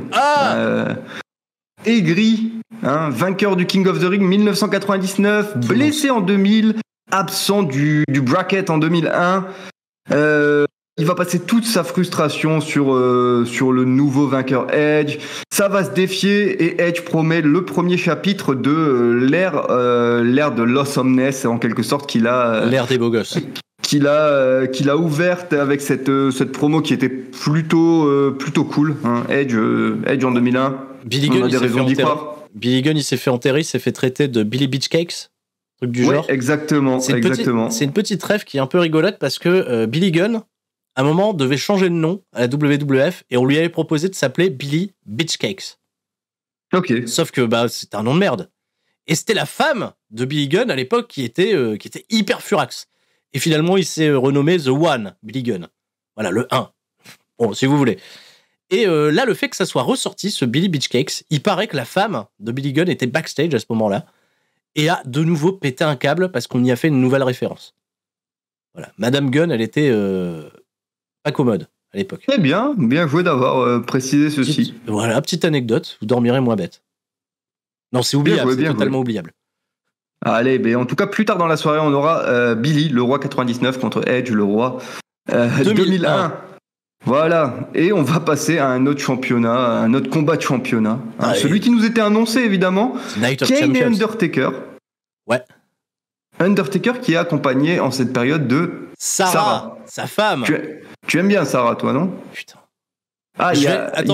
Aigri, vainqueur du King of the Ring 1999, blessé en 2000, absent du bracket en 2001. Il va passer toute sa frustration sur le nouveau vainqueur Edge. Ça va se défier et Edge promet le premier chapitre de l'ère de l'Awesomeness, en quelque sorte, qu'il a... l'ère des beaux gosses. Qu'il a ouverte avec cette promo qui était plutôt cool. Edge en 2001. Billy Gunn, Billy Gunn, il s'est fait enterrer, il s'est fait traiter de Billy Beach Cakes. Truc du genre. Exactement. C'est une petite rêve qui est un peu rigolote parce que Billy Gunn, à un moment, devait changer de nom à la WWF et on lui avait proposé de s'appeler Billy Beachcakes. Ok. Sauf que c'était un nom de merde. Et c'était la femme de Billy Gunn à l'époque qui était hyper furax. Et finalement, il s'est renommé The One, Billy Gunn. Voilà, le 1. Bon, si vous voulez. Et là, le fait que ça soit ressorti, ce Billy Beachcakes, il paraît que la femme de Billy Gunn était backstage à ce moment-là et a de nouveau pété un câble parce qu'on y a fait une nouvelle référence. Voilà. Madame Gunn, elle était... pas commode à l'époque. Très bien joué d'avoir précisé ceci. Voilà, petite anecdote, vous dormirez moins bête. Non, c'est oubliable, c'est totalement oubliable. Allez, mais en tout cas, plus tard dans la soirée, on aura Billy, le roi 99, contre Edge, le roi 2001. Voilà, et on va passer à un autre championnat, un autre combat de championnat. Celui qui nous était annoncé, évidemment, Kane et Undertaker. Ouais. Undertaker qui est accompagné en cette période de Sarah. Sa femme. Tu aimes bien Sarah, toi, non? Putain. Je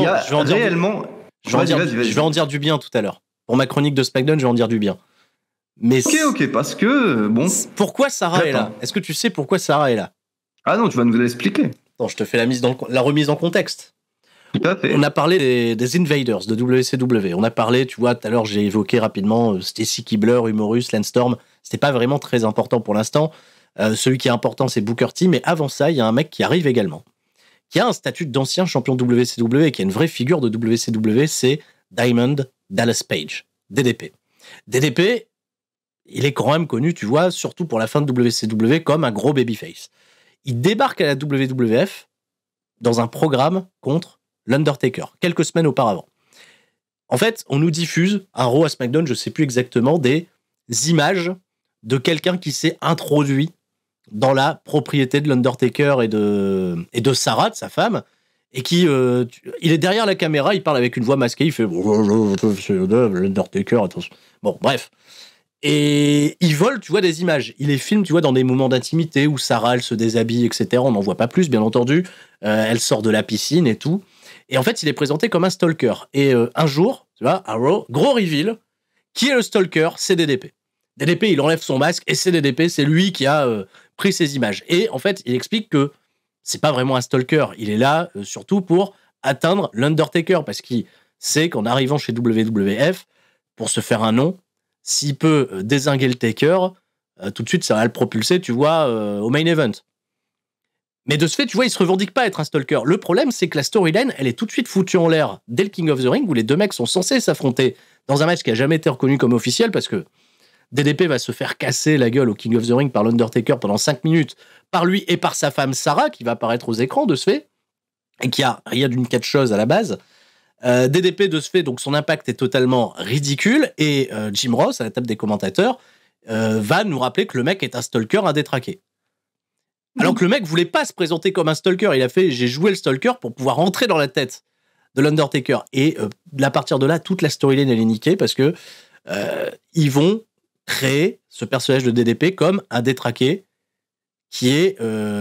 vais en dire du bien tout à l'heure. Pour ma chronique de SmackDown, je vais en dire du bien. Mais ok, parce que, bon... Pourquoi Sarah est là? Est-ce que tu sais pourquoi Sarah est là? Ah non, tu vas nous l'expliquer. Attends, je te fais la remise en contexte. Tout à fait. On a parlé des Invaders de WCW. On a parlé, tu vois, tout à l'heure, j'ai évoqué rapidement Stacy Keibler, Humorous, Lance Storm. C'était pas vraiment très important pour l'instant. Celui qui est important, c'est Booker T. Mais avant ça, il y a un mec qui arrive également, qui a un statut d'ancien champion de WCW et qui est une vraie figure de WCW, c'est Diamond Dallas Page, DDP. DDP, il est quand même connu, tu vois, surtout pour la fin de WCW, comme un gros babyface. Il débarque à la WWF dans un programme contre l'Undertaker, quelques semaines auparavant. En fait, on nous diffuse, un Raw à SmackDown, je ne sais plus exactement, des images de quelqu'un qui s'est introduit dans la propriété de l'Undertaker et de Sarah, de sa femme, et qui, il est derrière la caméra, il parle avec une voix masquée, il fait l'Undertaker, attention. Bon, bref. Et il vole, tu vois, des images. Il les filme, tu vois, dans des moments d'intimité où Sarah, elle se déshabille, etc. On n'en voit pas plus, bien entendu. Elle sort de la piscine et tout. Et en fait, il est présenté comme un stalker. Et un jour, tu vois, à Raw, gros reveal, qui est le stalker? C'est DDP. DDP, il enlève son masque et c'est DDP, c'est lui qui a pris ces images. Et en fait, il explique que c'est pas vraiment un stalker. Il est là surtout pour atteindre l'Undertaker parce qu'il sait qu'en arrivant chez WWF, pour se faire un nom, s'il peut dézinguer le Taker, tout de suite, ça va le propulser, tu vois, au main event. Mais de ce fait, tu vois, il se revendique pas être un stalker. Le problème, c'est que la storyline, elle est tout de suite foutue en l'air dès le King of the Ring, où les deux mecs sont censés s'affronter dans un match qui a jamais été reconnu comme officiel, parce que DDP va se faire casser la gueule au King of the Ring par l'Undertaker pendant 5 minutes, par lui et par sa femme Sarah, qui va apparaître aux écrans de ce fait, et qui a rien d'une catcheuse à la base. DDP, de ce fait, donc son impact est totalement ridicule, et Jim Ross, à la table des commentateurs, va nous rappeler que le mec est un stalker, un détraqué. Alors que le mec voulait pas se présenter comme un stalker, il a fait « j'ai joué le stalker pour pouvoir rentrer dans la tête de l'Undertaker ». Et à partir de là, toute la storyline, elle est niquée, parce que ils vont créer ce personnage de DDP comme un détraqué qui est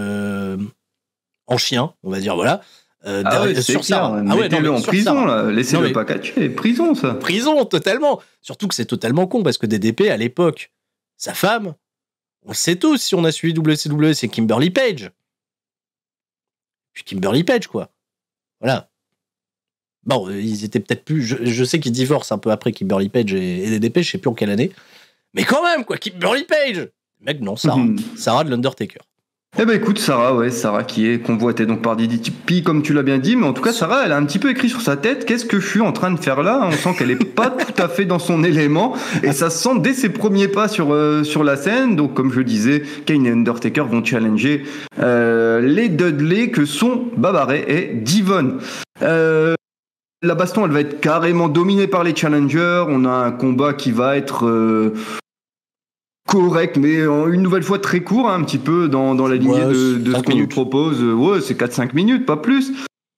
en chien, on va dire, voilà. Sur ça. Mettez-le en prison, là. Laissez-le pas catcher. Prison, ça. Prison, totalement. Surtout que c'est totalement con, parce que DDP, à l'époque, sa femme, on le sait tous, si on a suivi WCW, c'est Kimberly Page. Puis Kimberly Page, quoi. Voilà. Bon, ils étaient peut-être plus... Je sais qu'ils divorcent un peu après Kimberly Page et DDP, je sais plus en quelle année. Mais quand même, quoi, Kimberly Page. Mec, non, Sarah. Sarah de l'Undertaker. Eh ben écoute, Sarah qui est convoitée donc par DDP, comme tu l'as bien dit, mais en tout cas Sarah, elle a un petit peu écrit sur sa tête, qu'est-ce que je suis en train de faire là? On sent qu'elle est pas tout à fait dans son élément, et ça se sent dès ses premiers pas sur la scène. Donc comme je disais, Kane et Undertaker vont challenger les Dudley, que sont Baba Ray et Devon. La baston, elle va être carrément dominée par les challengers. On a un combat qui va être correct, mais une nouvelle fois très court, hein, un petit peu dans la lignée de ce qu'on nous propose. Ouais, c'est 4-5 minutes, pas plus.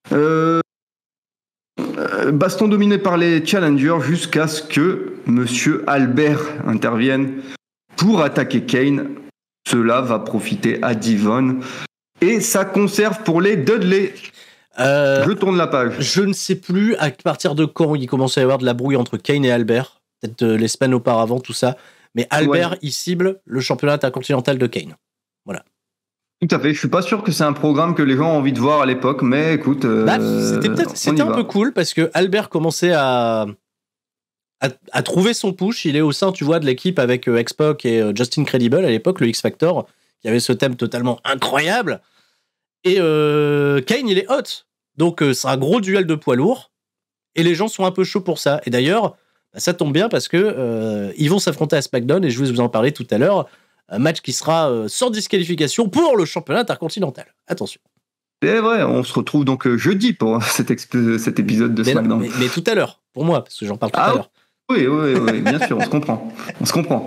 Baston dominé par les challengers jusqu'à ce que Monsieur Albert intervienne pour attaquer Kane. Cela va profiter à Devon. Et ça conserve pour les Dudley. Je tourne la page. Je ne sais plus à partir de quand il commençait à y avoir de la brouille entre Kane et Albert. Peut-être les semaines auparavant, tout ça. Mais Albert, il cible le championnat intercontinental de Kane. Voilà. Tout à fait. Je suis pas sûr que c'est un programme que les gens ont envie de voir à l'époque, mais écoute, c'était un peu cool parce que Albert commençait à trouver son push. Il est au sein, tu vois, de l'équipe avec X-Pac et Justin Credible à l'époque, le X-Factor, qui avait ce thème totalement incroyable. Et Kane, il est hot. Donc c'est un gros duel de poids lourds et les gens sont un peu chauds pour ça. Et d'ailleurs, ça tombe bien parce que ils vont s'affronter à SmackDown, et je vais vous en parler tout à l'heure. Un match qui sera sans disqualification pour le championnat intercontinental. Attention. C'est vrai, on se retrouve donc jeudi pour cet épisode de SmackDown. Mais tout à l'heure, pour moi, parce que j'en parle tout à l'heure. Oui, bien sûr, on se comprend.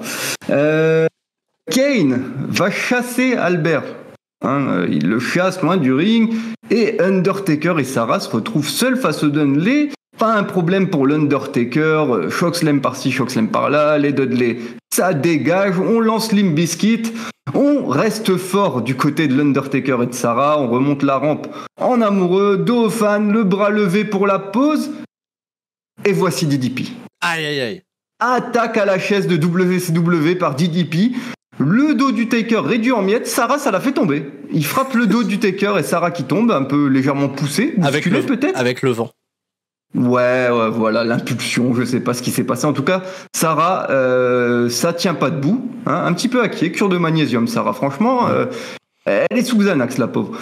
Kane va chasser Albert. Il le chasse loin du ring, et Undertaker et Sarah se retrouvent seuls face aux Dudley. Pas un problème pour l'Undertaker, Chokeslam par-ci, Chokeslam par-là, les Dudley, ça dégage, on lance Limp Bizkit, on reste fort du côté de l'Undertaker et de Sarah, on remonte la rampe en amoureux, dos aux fans, le bras levé pour la pause, et voici DDP. Aïe. Attaque à la chaise de WCW par DDP, le dos du Taker réduit en miettes, Sarah, ça l'a fait tomber. Il frappe le dos du Taker et Sarah qui tombe, un peu légèrement poussée, bousculée peut-être. Avec le vent. Ouais, voilà, l'impulsion, je sais pas ce qui s'est passé. En tout cas, Sarah, ça tient pas debout, hein, un petit peu acquis, cure de magnésium, Sarah, franchement, elle est sous Xanax, la pauvre.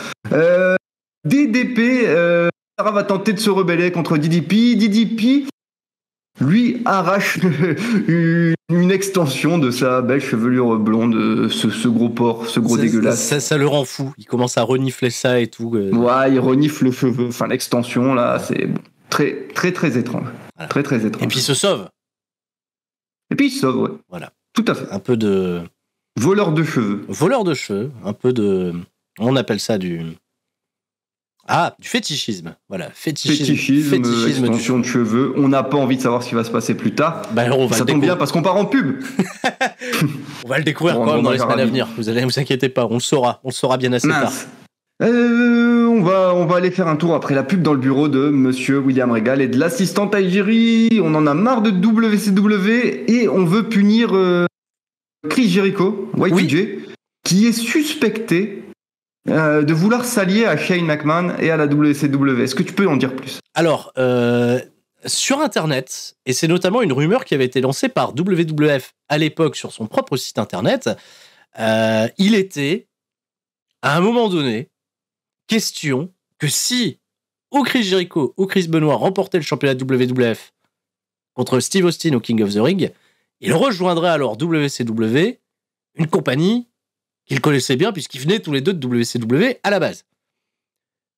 DDP, Sarah va tenter de se rebeller contre DDP. DDP, lui, arrache une extension de sa belle chevelure blonde, ce gros porc, ce gros dégueulasse. Ça le rend fou, il commence à renifler ça et tout. Ouais, il renifle le cheveu, enfin l'extension, là, c'est... Très, très, très étrange. Voilà. Très, très étrange. Et puis il se sauve. Ouais. Voilà. Tout à fait. Un peu de... Voleur de cheveux. Un peu de... On appelle ça du fétichisme. Voilà. Fétichisme, extension de cheveux. On n'a pas envie de savoir ce qui va se passer plus tard. Ça tombe bien parce qu'on part en pub. On va le découvrir quand même dans les semaines à venir. Vous inquiétez pas, on le saura bien assez tard. On va aller faire un tour après la pub dans le bureau de Monsieur William Regal et de l'assistante Algérie. On en a marre de WCW et on veut punir Chris Jericho, YTJ, qui est suspecté de vouloir s'allier à Shane McMahon et à la WCW. Est-ce que tu peux en dire plus? Alors, sur Internet, et c'est notamment une rumeur qui avait été lancée par WWF à l'époque sur son propre site Internet, il était, à un moment donné, question que si ou Chris Jericho ou Chris Benoit remportaient le championnat WWF contre Steve Austin au King of the Ring, il rejoindrait alors WCW, une compagnie qu'il connaissait bien puisqu'ils venaient tous les deux de WCW à la base.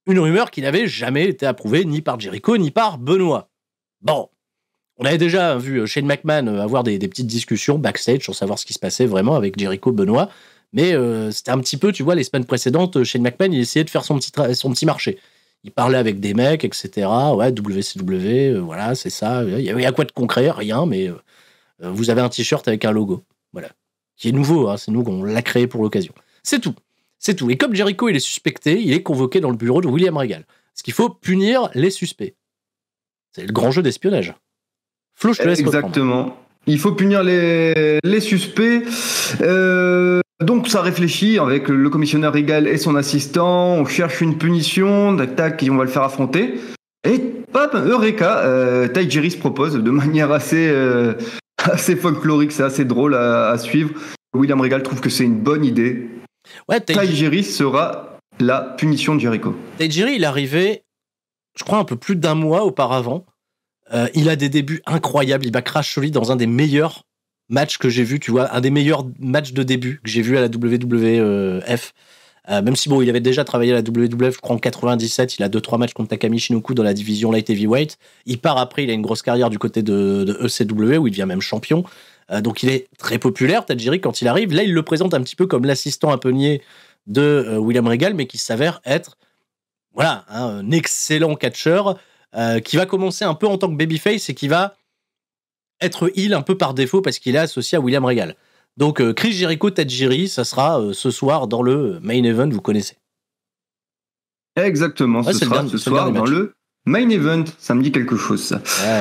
Une rumeur qui n'avait jamais été approuvée ni par Jericho ni par Benoît. Bon, on avait déjà vu Shane McMahon avoir des petites discussions backstage sur savoir ce qui se passait vraiment avec Jericho, Benoît, mais c'était un petit peu, tu vois, les semaines précédentes, Shane McMahon, il essayait de faire son petit marché. Il parlait avec des mecs, etc. Ouais, WCW, voilà, c'est ça. Il y a quoi de concret? Rien, mais vous avez un t-shirt avec un logo, voilà, qui est nouveau, hein, c'est nous qu'on l'a créé pour l'occasion. C'est tout. C'est tout. Et comme Jericho, il est suspecté, il est convoqué dans le bureau de William Regal. Parce qu'il faut punir les suspects. C'est le grand jeu d'espionnage. Flo, je te laisse reprendre. Exactement. Il faut punir les suspects. Donc ça réfléchit avec le commissionnaire Regal et son assistant. On cherche une punition. Tac, et on va le faire affronter. Et pop, Eureka, Tajiri se propose de manière assez folklorique, c'est assez drôle à suivre. William Regal trouve que c'est une bonne idée. Ouais, Tajiri sera la punition de Jericho. Tajiri, il est arrivé, je crois, un peu plus d'un mois auparavant. Il a des débuts incroyables. Il bat Crash Holly dans un des meilleurs matchs que j'ai vu, tu vois, un des meilleurs matchs de début que j'ai vu à la WWF. Même si, bon, il avait déjà travaillé à la WWF, je crois, en 97. Il a 2-3 matchs contre Takami Shinoku dans la division Light Heavyweight. Il part après, il a une grosse carrière du côté de ECW, où il devient même champion. Donc, il est très populaire, Tajiri, quand il arrive. Là, il le présente un petit peu comme l'assistant un peu niais de William Regal, mais qui s'avère être, voilà, un excellent catcheur. Qui va commencer un peu en tant que babyface et qui va être heel un peu par défaut parce qu'il est associé à William Regal. Donc Chris Jericho, Tajiri, ça sera ce soir dans le main event, vous connaissez. Exactement, ce sera ce soir dans le main event, ça me dit quelque chose ça.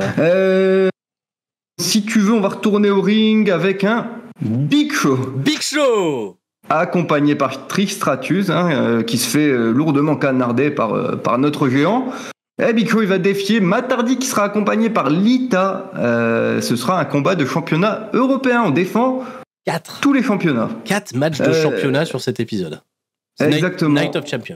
Si tu veux, on va retourner au ring avec un Big Show. Big Show accompagné par Trish Stratus, qui se fait lourdement canarder par notre géant. Et Big Show, il va défier Matt Hardy qui sera accompagné par Lita. Ce sera un combat de championnat européen. On défend tous les championnats. 4 matchs de championnat sur cet épisode. C'est exactement. Night of Champions.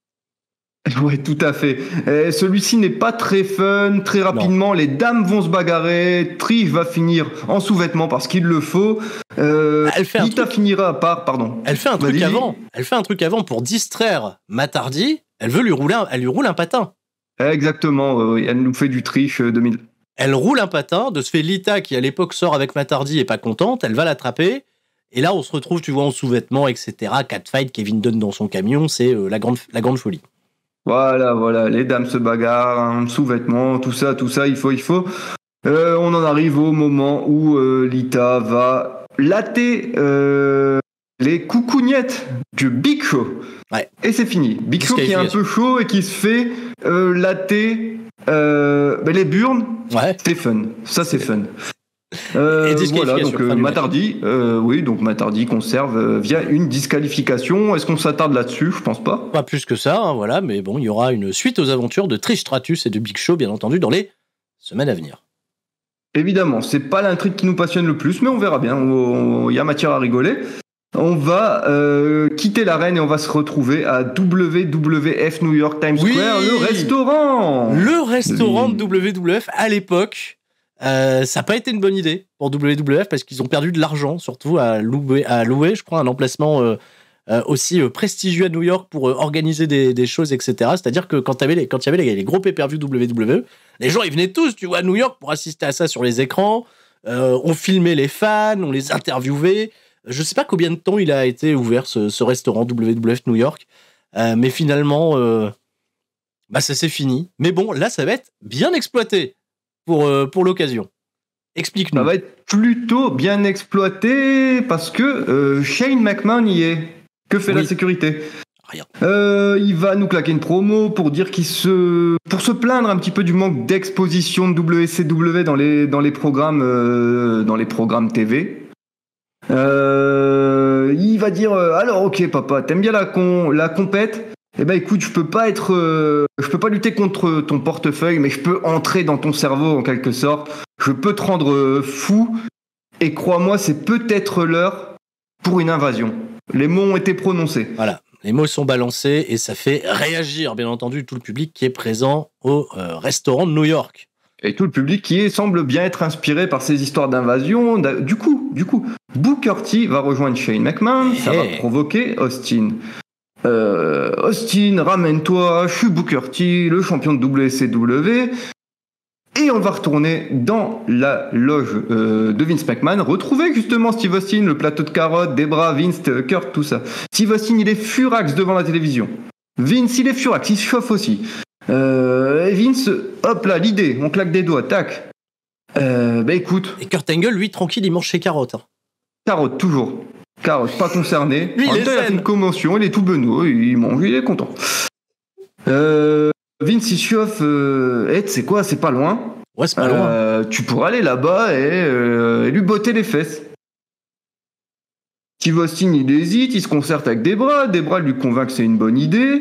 Oui, tout à fait. Celui-ci n'est pas très fun. Très rapidement, les dames vont se bagarrer. Trish va finir en sous-vêtements parce qu'il le faut. Lita finira par... Pardon. Elle fait un truc avant. Elle fait un truc avant pour distraire Matt Hardy. Elle lui roule un patin. Exactement, elle nous fait du Trish 2000. Elle roule un patin, de ce fait Lita, qui à l'époque sort avec Matt Hardy, est pas contente, elle va l'attraper, et là on se retrouve, tu vois, en sous-vêtements, etc. Catfight, Kevin Dunn dans son camion, c'est la grande folie. Voilà, les dames se bagarrent, sous-vêtements, tout ça, il faut. On en arrive au moment où Lita va latter les coucougnettes du Big Show. Ouais. Et c'est fini. Big Show qui est un peu chaud et qui se fait latter les burnes. Ouais. C'est fun. Ça, c'est fun. Voilà, donc Matt Hardy, donc Matt Hardy conserve via une disqualification. Est-ce qu'on s'attarde là-dessus? Je pense pas. Pas plus que ça, hein, voilà, mais bon, il y aura une suite aux aventures de Trish Stratus et de Big Show, bien entendu, dans les semaines à venir. Évidemment, c'est pas l'intrigue qui nous passionne le plus, mais on verra bien. Il y a matière à rigoler. On va quitter l'arène et on va se retrouver à WWF New York Times Square, le restaurant. Le restaurant de WWF à l'époque. Ça n'a pas été une bonne idée pour WWF parce qu'ils ont perdu de l'argent, surtout à louer, je crois, un emplacement aussi prestigieux à New York pour organiser des choses, etc. C'est-à-dire que quand il y avait les gros pay-per-view WWE, les gens ils venaient tous, tu vois, à New York pour assister à ça sur les écrans. On filmait les fans, on les interviewait. Je sais pas combien de temps il a été ouvert ce restaurant WWF New York, mais finalement, ça c'est fini. Mais bon, là ça va être bien exploité pour l'occasion. Explique-nous. Ça va être plutôt bien exploité parce que Shane McMahon y est. Que fait la sécurité? Rien. Il va nous claquer une promo pour dire pour se plaindre un petit peu du manque d'exposition de WCW dans les programmes TV. Il va dire alors ok papa, t'aimes bien la compète? Eh ben écoute, je peux pas lutter contre ton portefeuille, mais je peux entrer dans ton cerveau en quelque sorte. Je peux te rendre fou, et crois-moi, c'est peut-être l'heure pour une invasion. Les mots ont été prononcés. Voilà, les mots sont balancés et ça fait réagir, bien entendu, tout le public qui est présent au restaurant de New York. Et tout le public qui semble bien être inspiré par ces histoires d'invasion. Du coup, Booker T va rejoindre Shane McMahon, ça va provoquer Austin. Austin, ramène-toi, je suis Booker T, le champion de WCW. Et on va retourner dans la loge de Vince McMahon, retrouver justement Steve Austin, le plateau de carottes, Debra, Vince, Kurt, tout ça. Steve Austin, il est furax devant la télévision. Vince, il est furax, il se chauffe aussi. Et Vince, hop là, l'idée, on claque des doigts, tac. Écoute. Et Kurt Angle, lui, tranquille, il mange ses carottes. Carottes, toujours. Carottes, pas concerné. Lui, en même temps, il a fait une commotion, il est tout benoît, il mange, il est content. Vince, il chauffe. C'est quoi, c'est pas loin. Ouais, c'est pas loin. Tu pourrais aller là-bas et lui botter les fesses. Steve Austin, il hésite, il se concerte avec Debra lui convainc que c'est une bonne idée.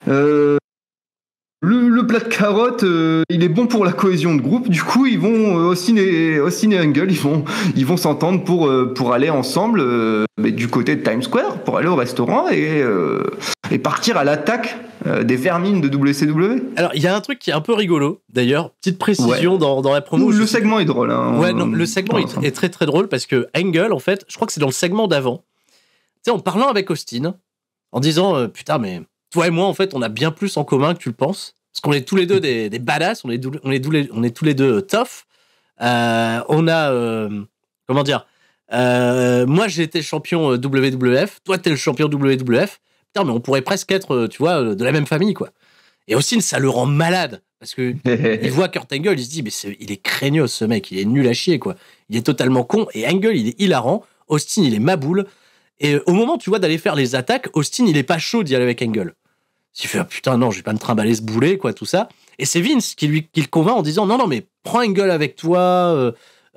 Le plat de carottes, il est bon pour la cohésion de groupe. Du coup, ils vont Austin et Angle, ils vont s'entendre pour aller ensemble du côté de Times Square, pour aller au restaurant et partir à l'attaque des vermines de WCW. Alors, il y a un truc qui est un peu rigolo, d'ailleurs, petite précision dans la promo. Le segment est drôle. Hein, ouais, non, le segment est très très drôle parce que Angle, en fait, je crois que c'est dans le segment d'avant. Tu sais, en parlant avec Austin, en disant putain, mais toi et moi, en fait, on a bien plus en commun que tu le penses. Parce qu'on est tous les deux des badass, on est tous les deux tough. On a, comment dire, moi j'ai été champion WWF, toi t'es le champion WWF. Putain, mais on pourrait presque être, tu vois, de la même famille, quoi. Et Austin, ça le rend malade. Parce que il voit Kurt Angle, il se dit, mais il est craignos, ce mec, il est nul à chier, quoi. Il est totalement con. Et Angle, il est hilarant. Austin, il est maboule. Et au moment, tu vois, d'aller faire les attaques, Austin, il est pas chaud d'y aller avec Angle. Il fait, putain, non, je vais pas me trimballer ce boulet, quoi, tout ça. Et c'est Vince qui le convainc en disant, non, mais prends Angle avec toi,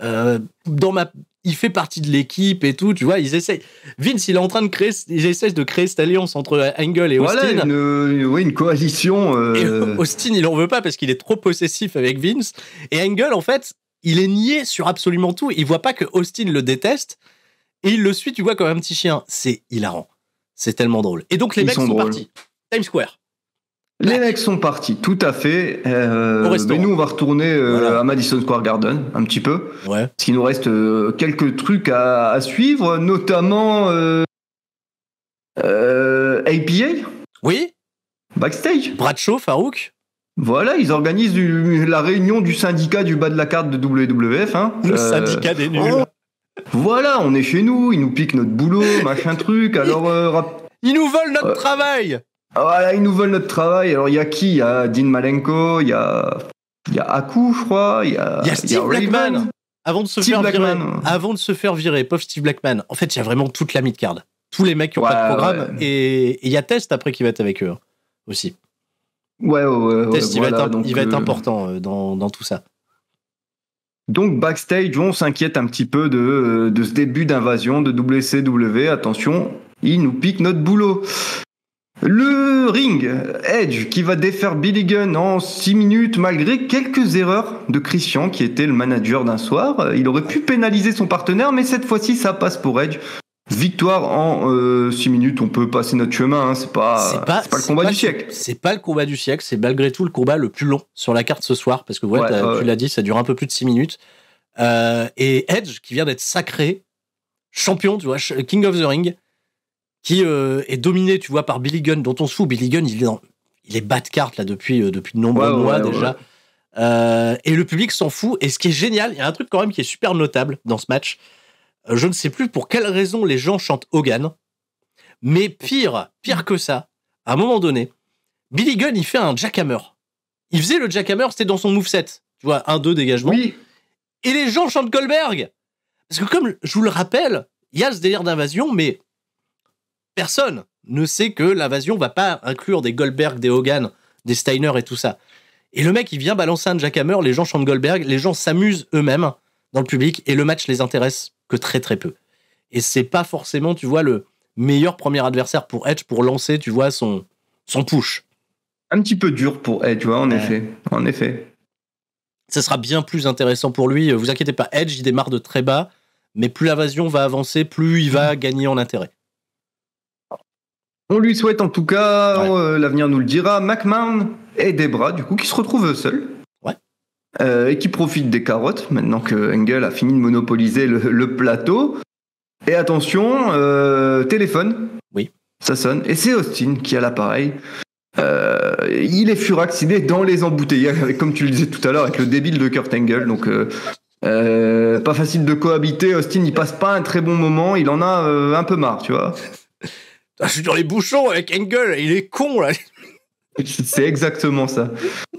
il fait partie de l'équipe et tout, tu vois, ils essayent. Vince, il est en train ils essaient de créer cette alliance entre Angle et Austin. Voilà, une coalition. Et Austin, il en veut pas parce qu'il est trop possessif avec Vince. Et Angle, en fait, il est niais sur absolument tout. Il voit pas que Austin le déteste et il le suit, tu vois, comme un petit chien. C'est hilarant. C'est tellement drôle. Et donc, les mecs sont partis. Times Square. Les mecs sont partis, tout à fait. Mais nous, on va retourner à Madison Square Garden, un petit peu. Ouais. Parce qu'il nous reste quelques trucs à suivre, notamment APA. Oui. Backstage. Bradshaw, Farouk. Voilà, ils organisent la réunion du syndicat du bas de la carte de WWF. Hein. Le syndicat des nuls. Voilà, on est chez nous, ils nous piquent notre boulot, machin truc. Alors, ils nous volent notre travail. Voilà, ils nous volent notre travail. Alors, il y a qui ? Il y a Dean Malenko, il y a Haku, je crois. Il y a Steve Blackman. Avant de se faire virer, pauvre Steve Blackman. En fait, il y a vraiment toute la mid-card. Tous les mecs qui n'ont pas de programme. Ouais. Et il y a Test après qui va être avec eux aussi. Ouais. Test, il va être important dans tout ça. Donc, backstage, on s'inquiète un petit peu de ce début d'invasion de WCW. Attention, ils nous piquent notre boulot. Le ring, Edge qui va défaire Billy Gunn en 6 minutes malgré quelques erreurs de Christian qui était le manager d'un soir. Il aurait pu pénaliser son partenaire, mais cette fois-ci ça passe pour Edge. Victoire en 6 minutes, on peut passer notre chemin, hein. C'est pas le combat du siècle. C'est pas le combat du siècle, c'est malgré tout le combat le plus long sur la carte ce soir, parce que tu l'as dit, ça dure un peu plus de 6 minutes. Et Edge qui vient d'être sacré champion, tu vois, King of the Ring, qui est dominé, tu vois, par Billy Gunn, dont on se fout. Billy Gunn, il est bas de carte là depuis de nombreux mois déjà. Et le public s'en fout. Et ce qui est génial, il y a un truc quand même qui est super notable dans ce match. Je ne sais plus pour quelle raison les gens chantent Hogan, mais pire que ça, à un moment donné, Billy Gunn, il fait un jackhammer. Il faisait le jackhammer, c'était dans son moveset. Tu vois, 1-2 dégagement. Oui. Et les gens chantent Goldberg. Parce que comme je vous le rappelle, il y a ce délire d'invasion, mais personne ne sait que l'invasion va pas inclure des Goldberg, des Hogan, des Steiner et tout ça. Et le mec, il vient balancer un jackhammer, les gens chantent Goldberg, les gens s'amusent eux-mêmes dans le public, et le match les intéresse que très très peu. Et c'est pas forcément, tu vois, le meilleur premier adversaire pour Edge pour lancer, tu vois, son push. Un petit peu dur pour Edge, en effet. Ça sera bien plus intéressant pour lui. Vous inquiétez pas, Edge, il démarre de très bas, mais plus l'invasion va avancer, plus il va gagner en intérêt. On lui souhaite en tout cas, l'avenir nous le dira, McMahon et Debra, du coup, qui se retrouvent seuls. Et qui profitent des carottes, maintenant que Angle a fini de monopoliser le plateau. Et attention, téléphone. Oui. Ça sonne. Et c'est Austin qui a l'appareil. Il est furax, il est dans les embouteillages, avec, comme tu le disais tout à l'heure, avec le débile de Kurt Angle. Donc, pas facile de cohabiter. Austin, il passe pas un très bon moment. Il en a un peu marre, tu vois. Je suis dans les bouchons avec Angle. Il est con, là. C'est exactement ça.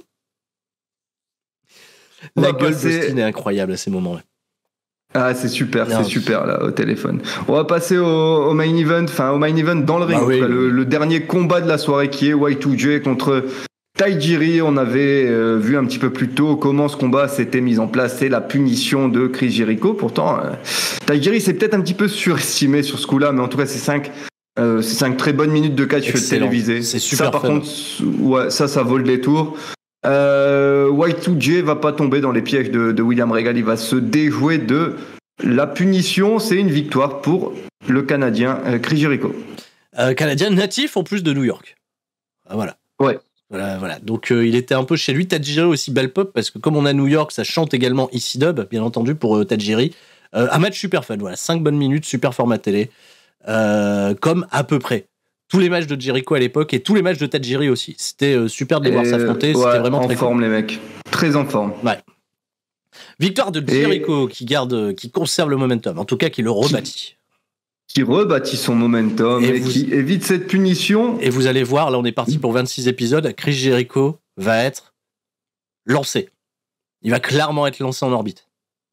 La gueule d'Austin est incroyable à ces moments-là. Ah, c'est super, là, au téléphone. On va passer au main event, au main event dans le ring. Ah oui, le dernier combat de la soirée qui est Y2J contre Tajiri. On avait vu un petit peu plus tôt comment ce combat s'était mis en place. C'est la punition de Chris Jericho. Pourtant, Tajiri s'est peut-être un petit peu surestimé sur ce coup-là, mais en tout cas, c'est 5 très bonnes minutes de catch télévisé. C'est super. Ça, par contre, ouais, ça vaut le détour. Y2J va pas tomber dans les pièges de William Regal, il va se déjouer de la punition. C'est une victoire pour le Canadien Chris Jericho. Canadien natif en plus de New York. Voilà. Ouais. Voilà. Donc il était un peu chez lui. Tajiri aussi belle pop parce que comme on a New York, ça chante également ici dub, bien entendu pour Tajiri. Un match super fun. Voilà, 5 bonnes minutes, super format télé, comme à peu près tous les matchs de Jericho à l'époque et tous les matchs de Tajiri aussi. C'était super de les voir s'affronter. C'était vraiment en très forme, cool. les mecs. Très en forme. Ouais. Victoire de Jericho qui conserve le momentum. En tout cas, qui le rebâtit. Qui rebâtit son momentum et qui évite cette punition. Et vous allez voir, là, on est parti pour 26 épisodes. Chris Jericho va être lancé. Il va clairement être lancé en orbite.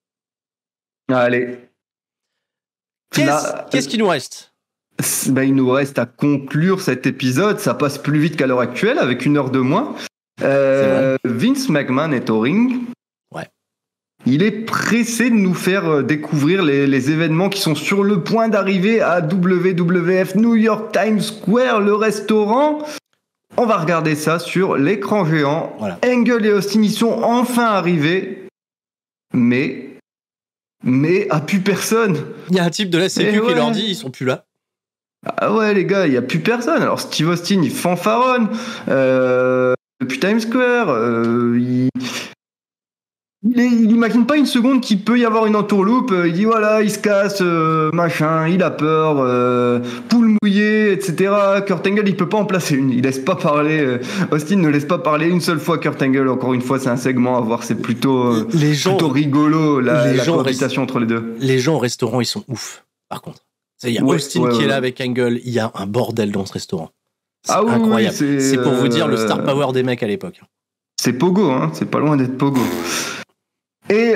Allez. Qu'est-ce qu'il nous reste ? Il nous reste à conclure cet épisode. Ça passe plus vite qu'à l'heure actuelle, avec 1 heure de moins. Vince McMahon est au ring. Ouais. Il est pressé de nous faire découvrir les événements qui sont sur le point d'arriver à WWF New York Times Square, le restaurant. On va regarder ça sur l'écran géant. Voilà. Angle et Austin y sont enfin arrivés. Mais a plus personne. Il y a un type de la sécu qui leur dit ils sont plus là. Ah ouais les gars, il n'y a plus personne. Alors Steve Austin, il fanfaronne depuis Times Square. Il imagine pas une seconde qu'il peut y avoir une entourloupe. Il dit voilà, il se casse, machin, il a peur, poule mouillée, etc. Kurt Angle, il peut pas en placer une. Il laisse pas parler. Austin ne laisse pas parler une seule fois Kurt Angle. Encore une fois, c'est un segment à voir. C'est plutôt rigolo la cohabitation entre les deux. Les gens au restaurant, ils sont ouf. Par contre. Il y a Austin qui est là avec Angle, il y a un bordel dans ce restaurant. C'est incroyable. Oui, c'est pour vous dire le star power des mecs à l'époque. C'est pogo, hein, c'est pas loin d'être pogo. Et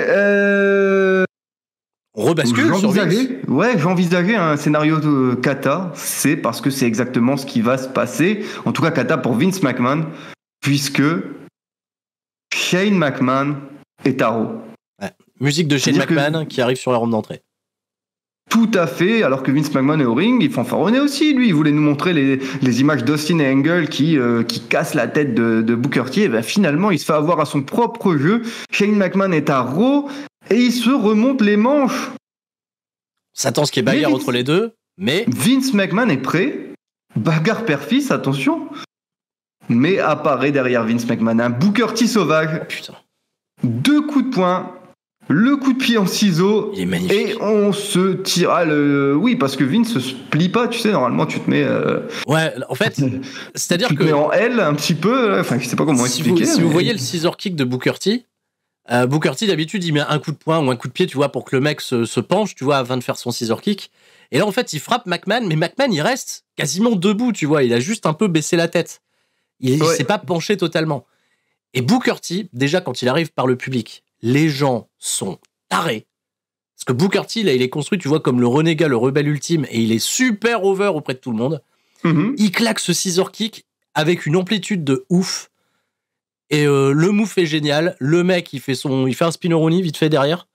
on rebascule sur Vince. J'envisageais un scénario de Kata, c'est parce que c'est exactement ce qui va se passer. En tout cas, Kata pour Vince McMahon, puisque Shane McMahon est à Raw. Ouais. Musique de Shane McMahon qui arrive sur la rampe d'entrée. Tout à fait, alors que Vince McMahon est au ring, il fanfaronnait aussi, lui. Il voulait nous montrer les images d'Austin et Angle qui cassent la tête de Booker T. Et ben, finalement, il se fait avoir à son propre jeu. Shane McMahon est à Raw et il se remonte les manches. On s'attend ce qui est bagarre entre les deux, mais... Vince McMahon est prêt. Bagarre père-fils, attention. Mais apparaît derrière Vince McMahon un Booker T sauvage. Oh, putain. 2 coups de poing. Le coup de pied en ciseaux. Il est magnifique. Et on se tire. Oui, parce que Vince se plie pas, tu sais, normalement tu te mets. Ouais, en fait, c'est-à-dire que. Tu te mets en L un petit peu, enfin, je sais pas comment expliquer. Si vous voyez le scissor kick de Booker T, d'habitude, il met un coup de poing ou un coup de pied, tu vois, pour que le mec se penche, tu vois, avant de faire son scissor kick. Et là, en fait, il frappe McMahon, mais McMahon, il reste quasiment debout, tu vois, il a juste un peu baissé la tête. Il s'est pas penché totalement. Et Booker T, déjà, quand il arrive par le public, les gens sont tarés. Parce que Booker T, là, il est construit, tu vois, comme le renégat, le rebelle ultime, et il est super over auprès de tout le monde. Mm-hmm. Il claque ce scissor kick avec une amplitude de ouf. Et le move est génial. Le mec, il fait un spin-oroni vite fait derrière.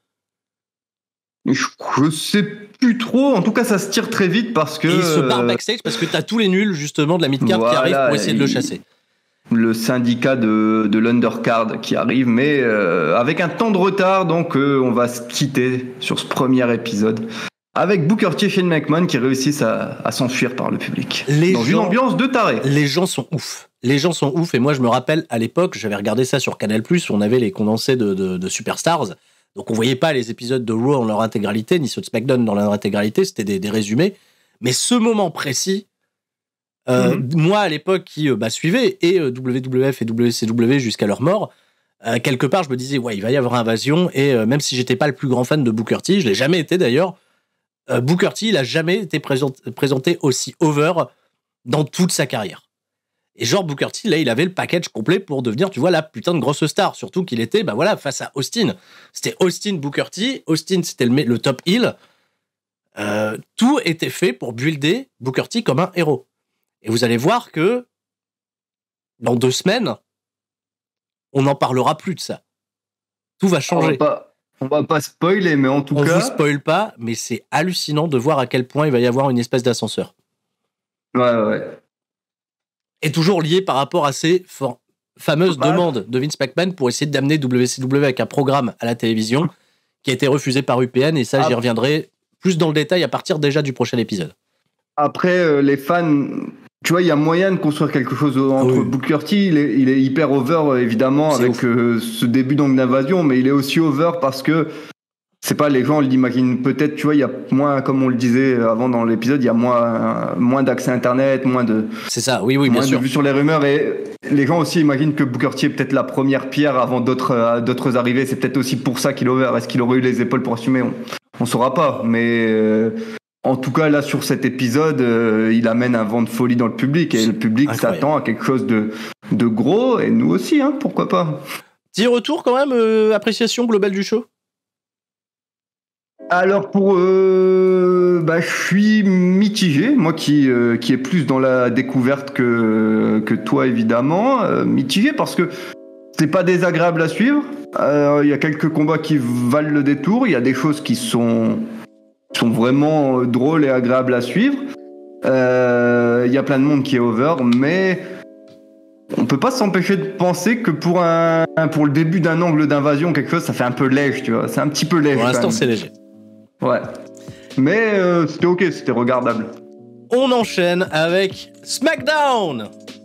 Je sais plus trop. En tout cas, ça se tire très vite parce que... Et il se barre backstage parce que t'as tous les nuls, justement, de la mid-card qui arrivent pour essayer de le chasser. Le syndicat de l'undercard qui arrive, mais avec un temps de retard, donc on va se quitter sur ce premier épisode avec Booker T et Shane McMahon qui réussissent à s'enfuir par le public dans une ambiance de taré. Les gens sont ouf. Et moi je me rappelle à l'époque, j'avais regardé ça sur Canal+, où on avait les condensés de Superstars, donc on voyait pas les épisodes de Raw en leur intégralité, ni ceux de SmackDown dans leur intégralité, c'était des résumés, mais ce moment précis, Moi, à l'époque, qui suivais et WWF et WCW jusqu'à leur mort, quelque part, je me disais, ouais, il va y avoir invasion. Et même si j'étais pas le plus grand fan de Booker T, je l'ai jamais été d'ailleurs, Booker T, il a jamais été présenté aussi over dans toute sa carrière. Et genre, Booker T, là, il avait le package complet pour devenir, tu vois, la putain de grosse star. Surtout qu'il était, face à Austin. C'était Austin, Booker T. Austin, c'était le top heel. Tout était fait pour builder Booker T comme un héros. Et vous allez voir que dans 2 semaines, on n'en parlera plus de ça. Tout va changer. On va pas spoiler, mais en tout cas... On vous spoil pas, mais c'est hallucinant de voir à quel point il va y avoir une espèce d'ascenseur. Ouais. Et toujours lié par rapport à ces fameuses demandes de Vince McMahon pour essayer d'amener WCW avec un programme à la télévision qui a été refusé par UPN, et ça, j'y reviendrai plus dans le détail à partir déjà du prochain épisode. Après, les fans, tu vois, il y a moyen de construire quelque chose entre Booker T, il est hyper over, évidemment, c'est avec ce début d'invasion, mais il est aussi over parce que c'est pas, les gens l'imaginent peut-être, tu vois, il y a moins, comme on le disait avant dans l'épisode, il y a moins d'accès internet, moins de... C'est ça, oui, bien sûr. Moins de vues sur les rumeurs, et les gens aussi imaginent que Booker T est peut-être la première pierre avant d'autres arrivées. C'est peut-être aussi pour ça qu'il est over. Est-ce qu'il aurait eu les épaules pour assumer? On saura pas, mais en tout cas, là, sur cet épisode, il amène un vent de folie dans le public, et le public s'attend à quelque chose de gros, et nous aussi, hein, pourquoi pas. Petit retour quand même, appréciation globale du show? Alors je suis mitigé, moi qui est plus dans la découverte que toi évidemment, mitigé parce que c'est pas désagréable à suivre. Il y a quelques combats qui valent le détour, il y a des choses qui sont vraiment drôles et agréables à suivre. Il y a plein de monde qui est over, mais on peut pas s'empêcher de penser que pour le début d'un angle d'invasion, quelque chose, ça fait un peu léger, tu vois. C'est un petit peu léger. Pour l'instant, c'est léger. Ouais. Mais c'était ok, c'était regardable. On enchaîne avec SmackDown.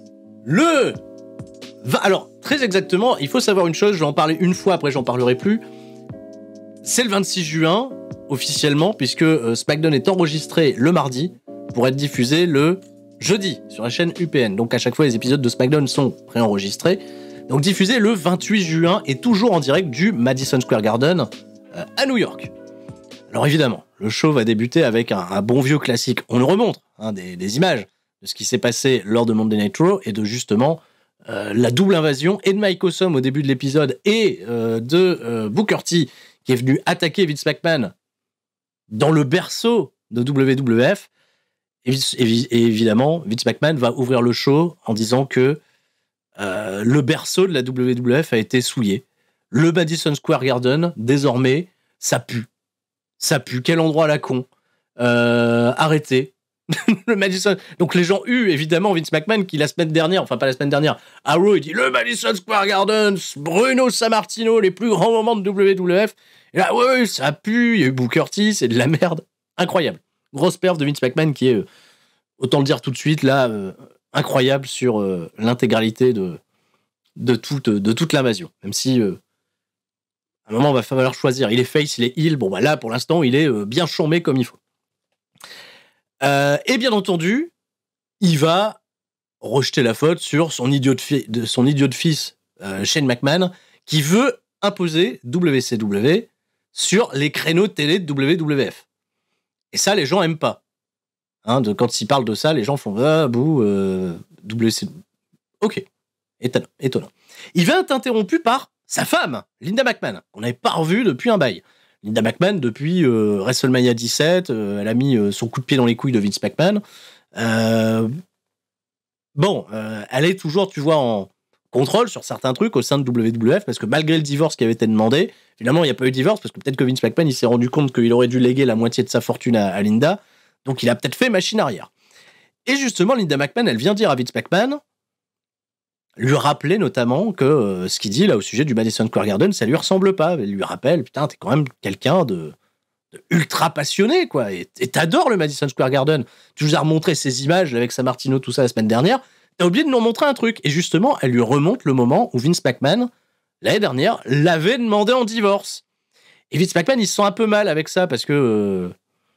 Alors, très exactement, il faut savoir une chose, je vais en parler une fois, après j'en parlerai plus. C'est le 26 juin, officiellement, puisque SmackDown est enregistré le mardi pour être diffusé le jeudi sur la chaîne UPN. Donc à chaque fois, les épisodes de SmackDown sont préenregistrés. Donc diffusé le 28 juin et toujours en direct du Madison Square Garden à New York. Alors évidemment, le show va débuter avec un bon vieux classique. On le remontre, des images de ce qui s'est passé lors de Monday Night Raw et de justement la double invasion et de Mike Awesome au début de l'épisode et de Booker T qui est venu attaquer Vince McMahon dans le berceau de WWF. Et évidemment, Vince McMahon va ouvrir le show en disant que le berceau de la WWF a été souillé. Le Madison Square Garden, désormais, ça pue. Ça pue, quel endroit à la con. Arrêtez. Le Madison. Donc les gens évidemment Vince McMahon qui la semaine dernière, enfin pas la semaine dernière, à Raw, il dit le Madison Square Garden, Bruno Sammartino, les plus grands moments de WWF. Et là, ouais, ça pue, il y a eu Booker T, c'est de la merde. Incroyable. Grosse perf de Vince McMahon qui est, autant le dire tout de suite, là, incroyable sur l'intégralité de toute l'invasion. Même si... à un moment, il va falloir choisir. Il est face, il est heel. Bon, là, pour l'instant, il est bien chômé comme il faut. Et bien entendu, il va rejeter la faute sur son idiot de fils, Shane McMahon, qui veut imposer WCW sur les créneaux de télé de WWF. Et ça, les gens n'aiment pas. Quand il parle de ça, les gens font WCW. Ok. Étonnant. Il va être interrompu par sa femme, Linda McMahon, qu'on n'avait pas revue depuis un bail. Linda McMahon, depuis WrestleMania 17, elle a mis son coup de pied dans les couilles de Vince McMahon. Elle est toujours, tu vois, en contrôle sur certains trucs au sein de WWF, parce que malgré le divorce qui avait été demandé, finalement, il n'y a pas eu de divorce, parce que peut-être que Vince McMahon, il s'est rendu compte qu'il aurait dû léguer la moitié de sa fortune à Linda, donc il a peut-être fait machine arrière. Et justement, Linda McMahon, elle vient dire à Vince McMahon, lui rappeler notamment que ce qu'il dit là au sujet du Madison Square Garden, ça lui ressemble pas. Elle lui rappelle, putain, t'es quand même quelqu'un de ultra passionné, quoi. Et t'adores le Madison Square Garden. Tu nous as remontré ces images avec Sammartino, tout ça la semaine dernière. T'as oublié de nous montrer un truc. Et justement, elle lui remonte le moment où Vince McMahon, l'année dernière, l'avait demandé en divorce. Et Vince McMahon, il se sent un peu mal avec ça parce que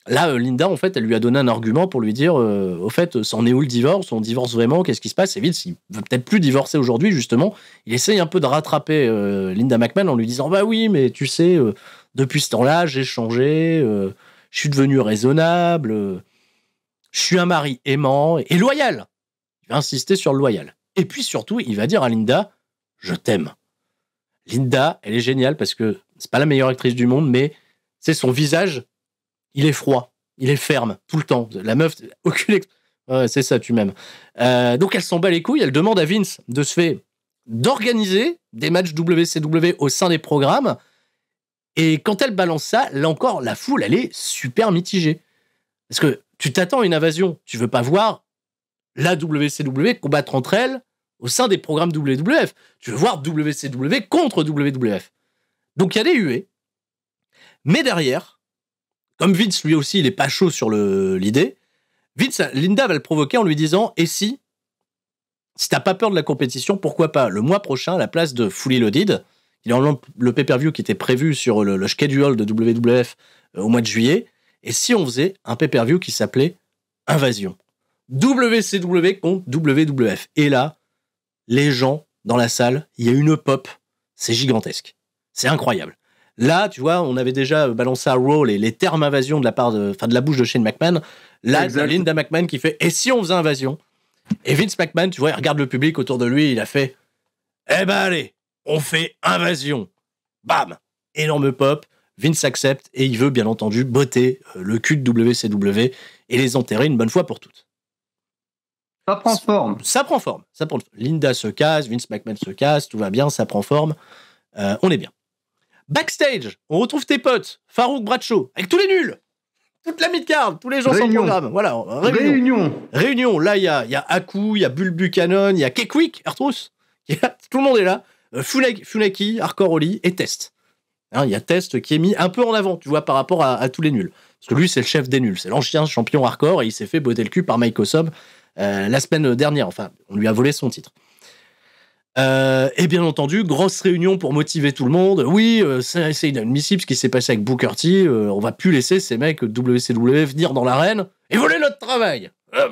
Là, Linda, en fait, elle lui a donné un argument pour lui dire, au fait, c'en est où le divorce? On divorce vraiment? Qu'est-ce qui se passe? Et Vince, il veut peut-être plus divorcer aujourd'hui, justement. Il essaye un peu de rattraper Linda McMahon en lui disant, bah oui, mais tu sais, depuis ce temps-là, j'ai changé, je suis devenu raisonnable, je suis un mari aimant et loyal. Il va insister sur le loyal. Et puis surtout, il va dire à Linda, je t'aime. Linda, elle est géniale parce que c'est pas la meilleure actrice du monde, mais c'est son visage, il est froid, il est ferme, tout le temps. La meuf, aucune... Ouais, c'est ça, tu m'aimes. Donc elle s'en bat les couilles, elle demande à Vince d'organiser des matchs WCW au sein des programmes. Et quand elle balance ça, là encore, la foule, elle est super mitigée. Parce que tu t'attends à une invasion, tu veux pas voir la WCW combattre entre elles au sein des programmes WWF. Tu veux voir WCW contre WWF. Donc il y a des huées. Mais derrière, comme Vince, lui aussi, il est pas chaud sur l'idée, Linda va le provoquer en lui disant, et si t'as pas peur de la compétition, pourquoi pas, le mois prochain, à la place de Fully Loaded, il y a le pay-per-view qui était prévu sur le schedule de WWF au mois de juillet, et si on faisait un pay-per-view qui s'appelait Invasion. WCW contre WWF. Et là, les gens dans la salle, il y a une pop, c'est gigantesque. C'est incroyable. Là, tu vois, on avait déjà balancé à Raw les termes invasion de la bouche de Shane McMahon. Là, t'as Linda McMahon qui fait « Et si on faisait invasion ?» Et Vince McMahon, tu vois, il regarde le public autour de lui, il a fait « Eh ben allez, on fait invasion !» Bam! Énorme pop. Vince accepte et il veut, bien entendu, botter le cul de WCW et les enterrer une bonne fois pour toutes. Ça prend forme. Ça prend forme. Linda se casse, Vince McMahon se casse, tout va bien, ça prend forme. On est bien. Backstage, on retrouve tes potes, Farouk, Bradshaw, avec tous les nuls. Toute la mid-card, tous les gens sans programme. Voilà, réunion. Là, il y a Haku, il y a Bull Buchanan, il y a Kekwick, Arthrus. Tout le monde est là. Funaki, Hardcore Holly et Test. Il y a Test qui est mis un peu en avant, tu vois, par rapport à tous les nuls. Parce que lui, c'est le chef des nuls. C'est l'ancien champion hardcore et il s'est fait botter le cul par Mike Awesome la semaine dernière. Enfin, on lui a volé son titre. Et bien entendu, grosse réunion pour motiver tout le monde. Oui, c'est inadmissible ce qui s'est passé avec Booker T. On va plus laisser ces mecs WCW venir dans l'arène et voler notre travail.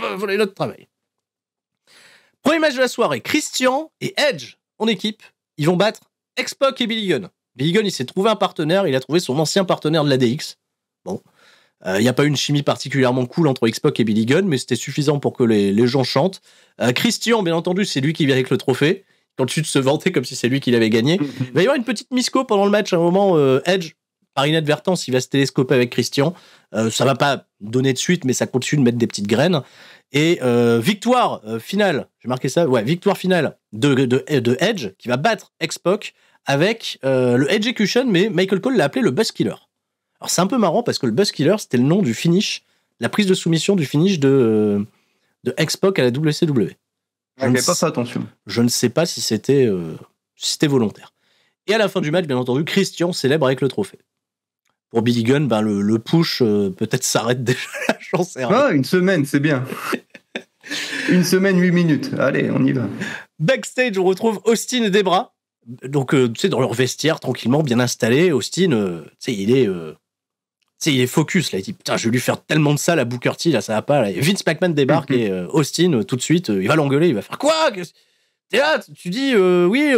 Premier match de la soirée, Christian et Edge en équipe. Ils vont battre X-Pac et Billy Gunn. Billy Gunn, il s'est trouvé un partenaire. Il a trouvé son ancien partenaire de l'ADX. Bon. Il n'y a pas eu une chimie particulièrement cool entre X-Pac et Billy Gunn, mais c'était suffisant pour que les gens chantent. Christian, bien entendu, c'est lui qui vient avec le trophée. Quand tu se vantais comme si c'est lui qui l'avait gagné. Il va y avoir une petite misco pendant le match. À un moment, Edge, par inadvertance, il va se télescoper avec Christian. Ça va pas donner de suite, mais ça continue de mettre des petites graines. Et victoire finale, j'ai marqué ça, ouais, victoire finale de Edge, qui va battre X-Pac avec le Edgecution, mais Michael Cole l'a appelé le Buzz Killer. Alors c'est un peu marrant parce que le Buzz Killer, c'était le nom du finish, la prise de soumission du finish de X-Pac à la WCW. J'avais pas fait attention. Je ne sais pas si c'était volontaire. Et à la fin du match, bien entendu, Christian célèbre avec le trophée. Pour Billy Gunn, ben le push peut-être s'arrête déjà, j'en sais rien. Ah, une semaine, c'est bien. Une semaine, 8 minutes. Allez, on y va. Backstage, on retrouve Austin et Debra. Donc, tu sais, dans leur vestiaire, tranquillement, bien installé. Austin, tu sais, il est focus, là. Il dit, putain, je vais lui faire tellement de ça, la Booker T, là, ça va pas. Là. Et Vince McMahon débarque et Austin, tout de suite, il va l'engueuler, il va faire quoi? T'es là, tu dis, oui,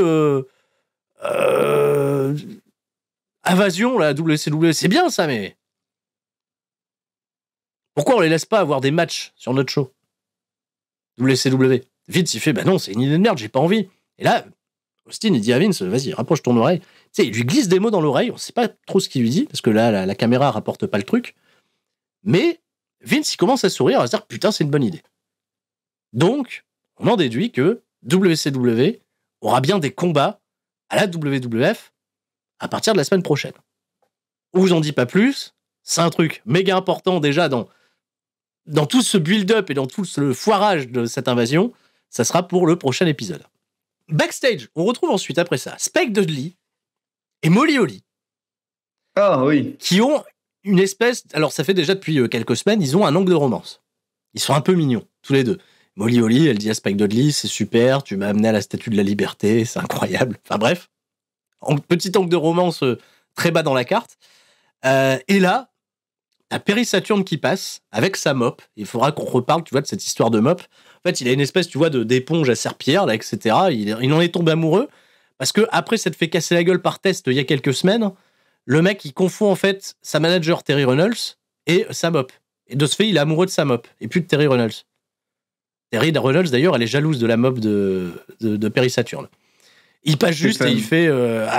invasion, la WCW, c'est bien ça, mais pourquoi on les laisse pas avoir des matchs sur notre show? WCW. Vince, il fait, bah non, c'est une idée de merde, j'ai pas envie. Et là, Austin, il dit à Vince, vas-y, rapproche ton oreille. Tu sais, il lui glisse des mots dans l'oreille, on sait pas trop ce qu'il lui dit, parce que là, la caméra rapporte pas le truc. Mais Vince, il commence à sourire, à se dire, putain, c'est une bonne idée. Donc, on en déduit que WCW aura bien des combats à la WWF à partir de la semaine prochaine. On vous en dit pas plus, c'est un truc méga important déjà dans tout ce build-up et dans tout le foirage de cette invasion, ça sera pour le prochain épisode. Backstage, on retrouve ensuite après ça Spike Dudley et Molly Holly. Ah oui. Qui ont une espèce... Alors ça fait déjà depuis quelques semaines, ils ont un angle de romance. Ils sont un peu mignons, tous les deux. Molly Holly, elle dit à Spike Dudley, c'est super, tu m'as amené à la Statue de la Liberté, c'est incroyable. Enfin bref, petit angle de romance très bas dans la carte. Et là, t'as Perry Saturn qui passe avec sa mop. Il faudra qu'on reparle, tu vois, de cette histoire de mop. En fait, il a une espèce, tu vois, d'éponge à serpillière, là, etc. Il en est tombé amoureux parce que après s'être fait casser la gueule par Test il y a quelques semaines, le mec, il confond en fait sa manager Terry Runnels et sa mop. Et de ce fait, il est amoureux de sa mop et plus de Terry Runnels. Terry Runnels, d'ailleurs, elle est jalouse de la mop de Perry Saturn. Il passe juste et il fait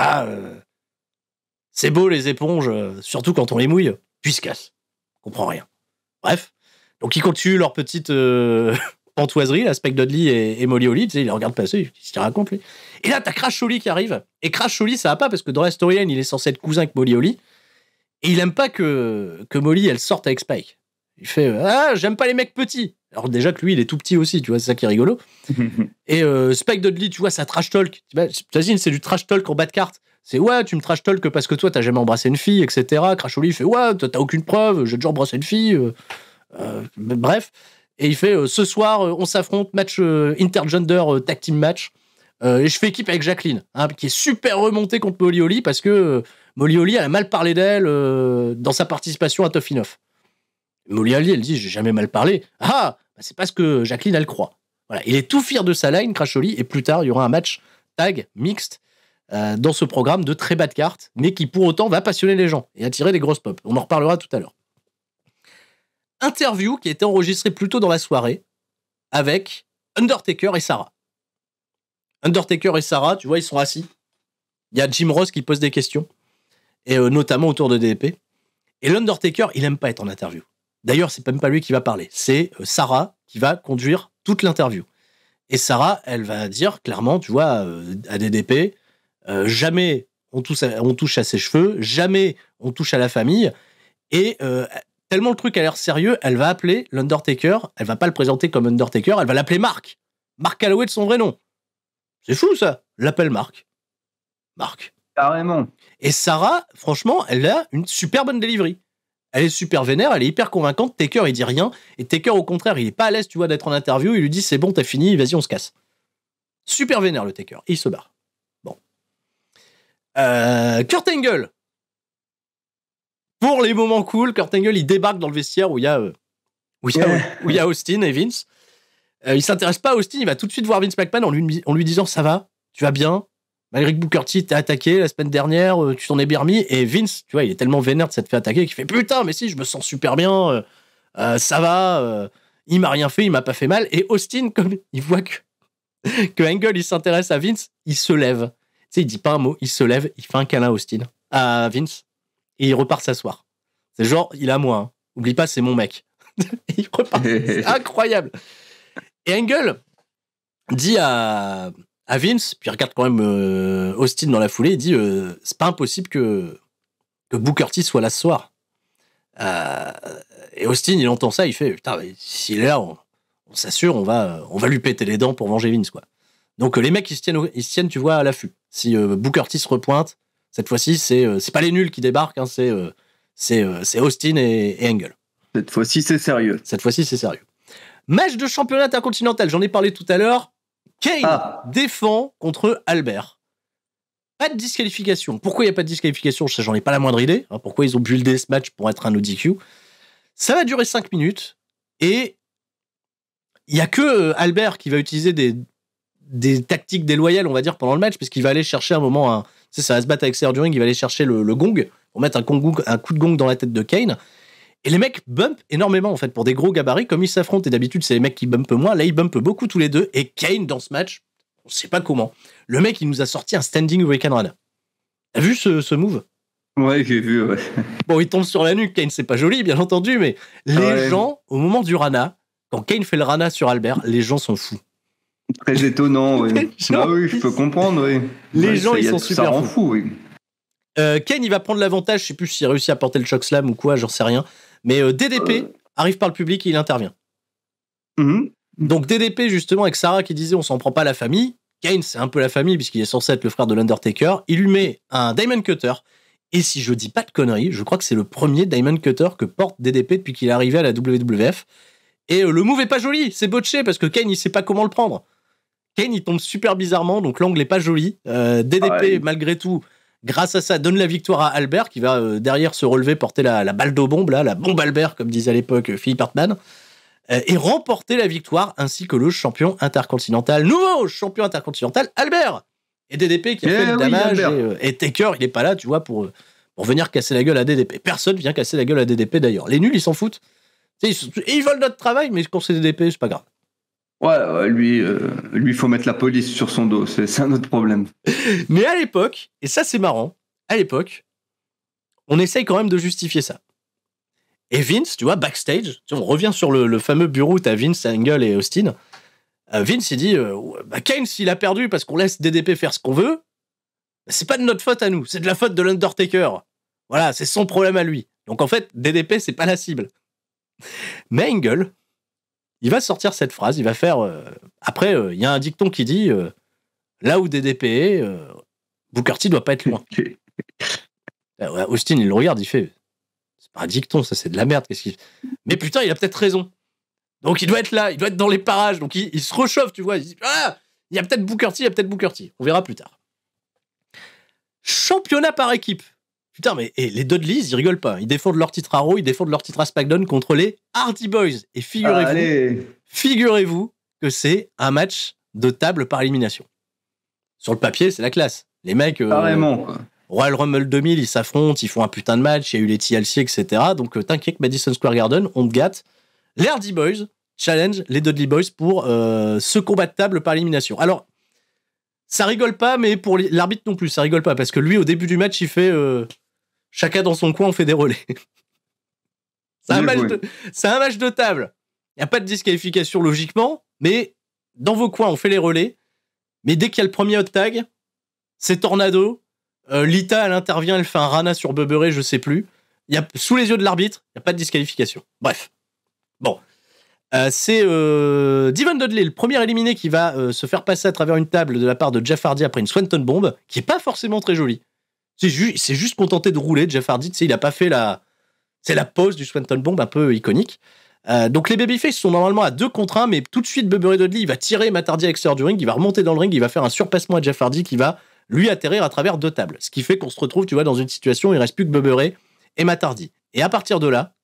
c'est beau les éponges, surtout quand on les mouille, puis il se casse. On comprend rien. Bref. Donc ils continuent leur petite pantoiserie, là, Spike Dudley et Molly Holly, tu sais, ils les regardent passer, ils se racontent, lui. Et là, t'as Crash Holly qui arrive. Et Crash Holly, ça va pas parce que dans la storyline, il est censé être cousin avec Molly Holly. Et il aime pas que Molly, elle sorte avec Spike. Il fait j'aime pas les mecs petits. Alors déjà que lui, il est tout petit aussi, tu vois, c'est ça qui est rigolo. Et Spike Dudley, tu vois, ça trash talk. T'imagines, c'est du trash talk en bas de carte. C'est tu me trash talk parce que toi, t'as jamais embrassé une fille, etc. Crash Holly, il fait t'as aucune preuve, j'ai déjà embrassé une fille. Bref. Et il fait ce soir, on s'affronte, match intergender tag team match. Et je fais équipe avec Jacqueline, qui est super remontée contre Molly Holly parce que Molly Holly, elle a mal parlé d'elle dans sa participation à Tough Enough. Molly Holly, elle dit j'ai jamais mal parlé. C'est parce que Jacqueline, elle croit. Voilà, il est tout fier de sa line, Crash Holly, et plus tard, il y aura un match tag mixte dans ce programme de très bas de cartes, mais qui pour autant va passionner les gens et attirer des grosses pop. On en reparlera tout à l'heure. Interview qui a été enregistrée plus tôt dans la soirée avec Undertaker et Sarah. Undertaker et Sarah, tu vois, ils sont assis. Il y a Jim Ross qui pose des questions, et notamment autour de DDP. Et l'Undertaker, il aime pas être en interview. D'ailleurs, c'est même pas lui qui va parler, c'est Sarah qui va conduire toute l'interview. Et Sarah, elle va dire clairement, tu vois, à DDP, jamais on touche à ses cheveux, jamais on touche à la famille, et tellement le truc a l'air sérieux, elle va appeler l'Undertaker, elle va pas le présenter comme Undertaker, elle va l'appeler Mark. Mark Calloway de son vrai nom. C'est fou ça, l'appelle Mark. Carrément. Et Sarah, franchement, elle a une super bonne delivery. Elle est super vénère, elle est hyper convaincante. Taker, il dit rien. Et Taker, au contraire, il est pas à l'aise, tu vois, d'être en interview. Il lui dit, c'est bon, t'as fini, vas-y, on se casse. Super vénère, le Taker. Et il se barre. Bon. Kurt Angle. Pour les moments cool, Kurt Angle, il débarque dans le vestiaire où il y a Austin et Vince. Il s'intéresse pas à Austin, il va tout de suite voir Vince McMahon en lui disant, ça va, tu vas bien. Malgré que Booker T t'a attaqué la semaine dernière, tu t'en es bien remis. Et Vince, tu vois, il est tellement vénère de s'être fait attaquer qu'il fait putain, mais si, je me sens super bien, ça va, il m'a rien fait, il m'a pas fait mal. Et Austin, comme il voit que Angle, il s'intéresse à Vince, il se lève. Tu sais, il dit pas un mot, il se lève, il fait un câlin à Austin, à Vince, et il repart s'asseoir. C'est genre, il est à moi, hein. Oublie pas, c'est mon mec. Et il repart, c'est incroyable. Et Angle dit à Vince, puis il regarde quand même Austin dans la foulée, il dit c'est pas impossible que Booker T soit là ce soir. Et Austin, il entend ça, il fait putain, s'il est là, on s'assure, on va lui péter les dents pour venger Vince, quoi. Donc les mecs, ils se tiennent, tu vois, à l'affût. Si Booker T se repointe, cette fois-ci, c'est pas les nuls qui débarquent, hein, c'est Austin et Angle. Cette fois-ci, c'est sérieux. Match de championnat intercontinental, j'en ai parlé tout à l'heure. Kane défend contre Albert. Pas de disqualification. Pourquoi il n'y a pas de disqualification? J'en ai pas la moindre idée. Hein, pourquoi ils ont buildé ce match pour être un ODQ? Ça va durer 5 minutes. Et il n'y a que Albert qui va utiliser des tactiques déloyales, on va dire, pendant le match, puisqu'il va aller chercher un moment, ça va se battre avec Serge Ring, il va aller chercher le gong pour mettre un coup de gong dans la tête de Kane. Et les mecs bumpent énormément, en fait, pour des gros gabarits, comme ils s'affrontent. Et d'habitude, c'est les mecs qui bumpent moins. Là, ils bumpent beaucoup tous les deux. Et Kane, dans ce match, on sait pas comment. Le mec, il nous a sorti un standing Hurricane Rana. T'as vu ce move? Ouais, j'ai vu, ouais. Bon, il tombe sur la nuque. Kane, c'est pas joli, bien entendu, mais les gens, au moment du Rana, quand Kane fait le Rana sur Albert, les gens sont fous. Très étonnant, oui. Oui, je peux comprendre, oui. Les gens, ils sont super fous. Ça rend fou, oui. Kane, il va prendre l'avantage. Je sais plus s'il a réussi à porter le chokeslam ou quoi, j'en sais rien. Mais DDP arrive par le public et il intervient. Donc DDP, justement, avec Sarah qui disait on s'en prend pas la famille. Kane, c'est un peu la famille puisqu'il est censé être le frère de l'Undertaker. Il lui met un Diamond Cutter. Et si je dis pas de conneries, je crois que c'est le premier Diamond Cutter que porte DDP depuis qu'il est arrivé à la WWF. Et le move est pas joli, c'est botché parce que Kane, il sait pas comment le prendre. Kane, il tombe super bizarrement, donc l'angle est pas joli. DDP, malgré tout, grâce à ça, donne la victoire à Albert, qui va derrière se relever, porter la balle de bombe, là, la bombe Albert, comme disait à l'époque Philippe Hartmann, et remporter la victoire, ainsi que le champion intercontinental, nouveau champion intercontinental, Albert. Et DDP qui a fait le damage, et Taker, il est pas là, tu vois, pour venir casser la gueule à DDP. Personne vient casser la gueule à DDP, d'ailleurs. Les nuls, ils s'en foutent. Ils veulent notre travail, mais quand c'est DDP, c'est pas grave. Ouais, lui, faut mettre la police sur son dos, c'est un autre problème. Mais à l'époque, et ça c'est marrant, à l'époque, on essaye quand même de justifier ça. Et Vince, tu vois, backstage, on revient sur le fameux bureau où t'as Vince, Angle et Austin. Vince, il dit, Kane, s'il a perdu parce qu'on laisse DDP faire ce qu'on veut, c'est pas de notre faute à nous, c'est de la faute de l'Undertaker. Voilà, c'est son problème à lui. Donc en fait, DDP, c'est pas la cible. Mais Angle, il va sortir cette phrase, il va faire... après, il y a un dicton qui dit là où DDP est, Booker T doit pas être loin. Austin, il le regarde, il fait c'est pas un dicton, ça c'est de la merde. Mais putain, il a peut-être raison. Donc il doit être là, il doit être dans les parages. Donc il se réchauffe, tu vois. Il dit il y a peut-être Booker T, On verra plus tard. Championnat par équipe. Putain, mais les Dudleys, ils rigolent pas. Ils défendent leur titre à Raw, ils défendent leur titre à SmackDown contre les Hardy Boys. Et figurez-vous que c'est un match de table par élimination. Sur le papier, c'est la classe. Les mecs, carrément. Royal Rumble 2000, ils s'affrontent, ils font un putain de match, il y a eu les TLC, etc. Donc t'inquiète, Madison Square Garden, on te gâte. Les Hardy Boys challenge les Dudley Boys pour ce combat de table par élimination. Alors, ça rigole pas, mais pour l'arbitre non plus, ça rigole pas, parce que lui, au début du match, il fait chacun dans son coin, on fait des relais. C'est un match de table. Il n'y a pas de disqualification logiquement, mais dans vos coins, on fait les relais. Mais dès qu'il y a le premier hot tag, c'est Tornado. Lita, elle intervient, elle fait un Rana sur Bubberay, je sais plus. Sous les yeux de l'arbitre, il n'y a pas de disqualification. Bref. Bon. C'est Devon Dudley, le premier éliminé, qui va se faire passer à travers une table de la part de Jeff Hardy après une Swanton Bomb, qui est pas forcément très jolie. C'est juste contenté de rouler, Jeff Hardy. Tu sais, il a pas fait c'est la pose du Swanton Bomb un peu iconique. Donc les babyface sont normalement à 2 contre 1, mais tout de suite Bubberay Dudley, il va tirer Matt Hardy à l'extérieur du ring, il va remonter dans le ring, il va faire un surpassement à Jeff Hardy qui va lui atterrir à travers 2 tables. Ce qui fait qu'on se retrouve, tu vois, dans une situation où il reste plus que Bubberay et Matt Hardy. Et à partir de là,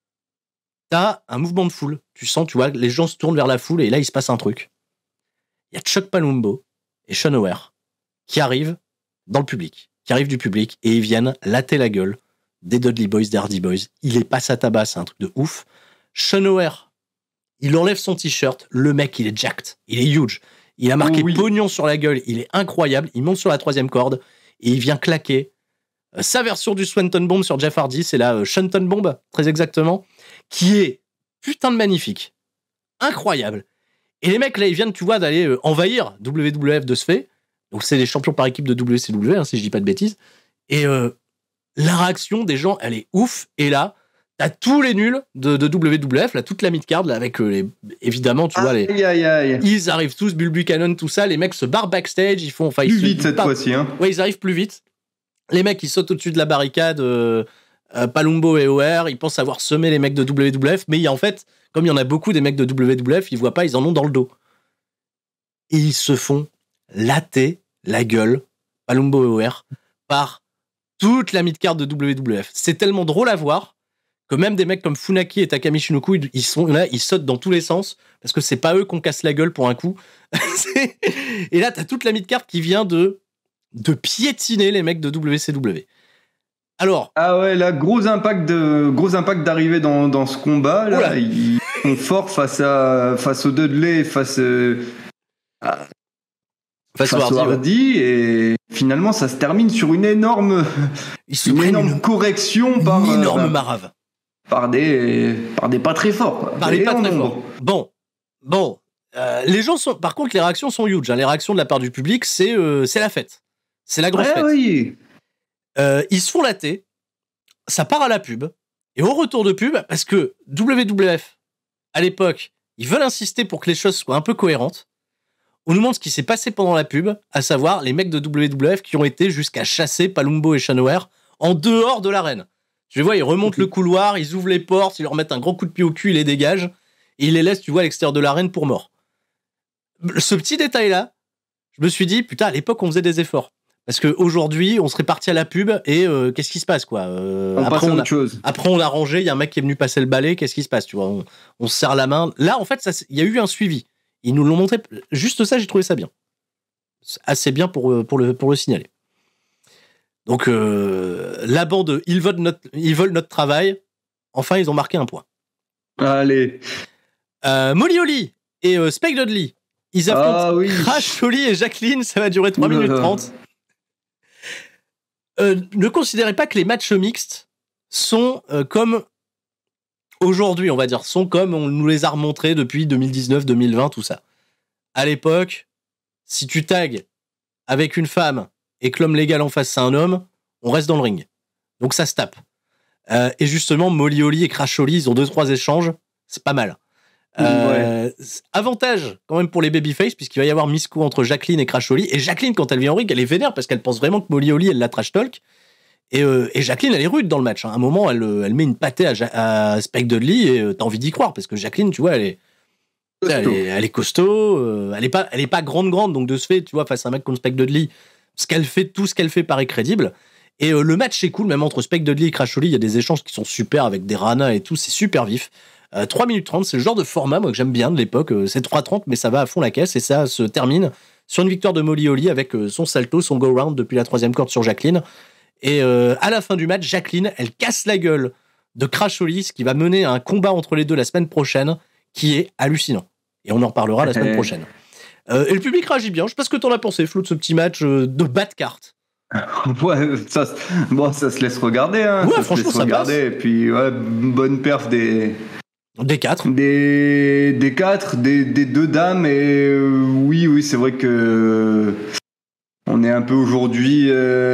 t'as un mouvement de foule. Tu sens, tu vois, les gens se tournent vers la foule et là, il se passe un truc. Il y a Chuck Palumbo et Sean O'Haire qui arrivent dans le public, et ils viennent latter la gueule des Dudley Boys, des Hardy Boys. Il les passe à tabac, c'est un truc de ouf. Sean O'Haire, il enlève son t-shirt. Le mec, il est jacked. Il est huge. Il a marqué pognon sur la gueule. Il est incroyable. Il monte sur la 3e corde et il vient claquer sa version du Swanton Bomb sur Jeff Hardy. C'est la Shanton Bomb, très exactement, qui est putain de magnifique. Incroyable. Et les mecs, là, ils viennent, tu vois, d'aller envahir WWF de ce fait. Donc, c'est les champions par équipe de WCW, hein, si je dis pas de bêtises. Et la réaction des gens, elle est ouf. Et là, t'as tous les nuls de WWF, là, toute la mid-card, là, avec évidemment, tu vois, ils arrivent tous, Bull Buchanan, tout ça. Les mecs se barrent backstage, ils font... Plus vite cette fois-ci, hein. Ouais, ils arrivent plus vite. Les mecs, ils sautent au-dessus de la barricade, Palumbo et O'Haire, ils pensent avoir semé les mecs de WWF, mais en fait, comme il y en a beaucoup des mecs de WWF, ils voient pas, ils en ont dans le dos. Et ils se font latter la gueule, Palumbo et O'Haire, par toute la mid-card de WWF. C'est tellement drôle à voir que même des mecs comme Funaki et Takami Shinoku, ils sont là, ils sautent dans tous les sens, parce que c'est pas eux qu'on casse la gueule pour un coup. Et là, t'as toute la mid-card qui vient de piétiner les mecs de WCW. Alors... Ah ouais, là, gros impact d'arriver dans ce combat. Là, ils sont forts face au Dudley, face au Hardy, et finalement, ça se termine sur une énorme correction par... Une énorme marave. Par des pas très forts. Quoi. Par les pas très forts. Bon. Les gens sont... Par contre, les réactions sont huge. Hein. Les réactions de la part du public, c'est la fête. C'est la grosse fête. Oui. Ils se font latter, ça part à la pub, et au retour de pub, parce que WWF, à l'époque, ils veulent insister pour que les choses soient un peu cohérentes, on nous montre ce qui s'est passé pendant la pub, à savoir les mecs de WWF qui ont été jusqu'à chasser Palumbo et Sean O'Haire en dehors de l'arène. Tu les vois, ils remontent le couloir, ils ouvrent les portes, ils leur mettent un gros coup de pied au cul, ils les dégagent, et ils les laissent, tu vois, à l'extérieur de l'arène pour mort. Ce petit détail-là, je me suis dit, putain, à l'époque, on faisait des efforts. Parce qu'aujourd'hui, on serait parti à la pub et qu'est-ce qui se passe, quoi passe à autre chose. Après, on a rangé, il y a un mec qui est venu passer le balai, qu'est-ce qui se passe, tu vois on se serre la main. Là, en fait, il y a eu un suivi. Ils nous l'ont montré. Juste ça, j'ai trouvé ça bien. C'est assez bien pour le signaler. Donc, la bande, ils veulent notre travail. Enfin, ils ont marqué un point. Allez. Molly Holly et Spike Dudley. Ils affrontent Crash Holly et Jacqueline. Ça va durer 3 minutes 30. Ne considérez pas que les matchs mixtes sont comme aujourd'hui, on va dire, sont comme on nous les a remontrés depuis 2019, 2020, tout ça. À l'époque, si tu tags avec une femme et que l'homme légal en face c'est un homme, on reste dans le ring. Donc ça se tape. Et justement, Molly Holly et Crash Holly, ils ont 2-3 échanges, c'est pas mal. Avantage quand même pour les babyface, puisqu'il va y avoir Misco entre Jacqueline et Crash Holly. Et Jacqueline, quand elle vient en ring, elle est vénère parce qu'elle pense vraiment que Molly Holly, elle la trash talk. Et Jacqueline, elle est rude dans le match. À un moment, elle met une pâtée à Spike Dudley et t'as envie d'y croire parce que Jacqueline, tu vois, elle est costaud. Elle est pas grande, donc de ce fait, tu vois, face à un mec comme Spike Dudley, tout ce qu'elle fait paraît crédible. Et le match est cool, même entre Spike Dudley et Crash Holly, il y a des échanges qui sont super avec des ranas et tout, c'est super vif. 3 minutes 30, c'est le genre de format moi que j'aime bien de l'époque. C'est 3:30, mais ça va à fond la caisse et ça se termine sur une victoire de Molly Holly avec son salto, son go-round depuis la 3e corde sur Jacqueline. Et à la fin du match, Jacqueline, elle casse la gueule de Crash Holly, ce qui va mener à un combat entre les deux la semaine prochaine qui est hallucinant. Et on en reparlera la semaine prochaine. Et le public réagit bien. Je sais pas ce que t'en as pensé, Flo, de ce petit match de bas de cartes. Ouais, ça se laisse regarder. Hein. Ouais, franchement, ça passe. Et puis, bonne perf des 4. Des 4, des 2 dames. Et oui, c'est vrai que on est un peu aujourd'hui,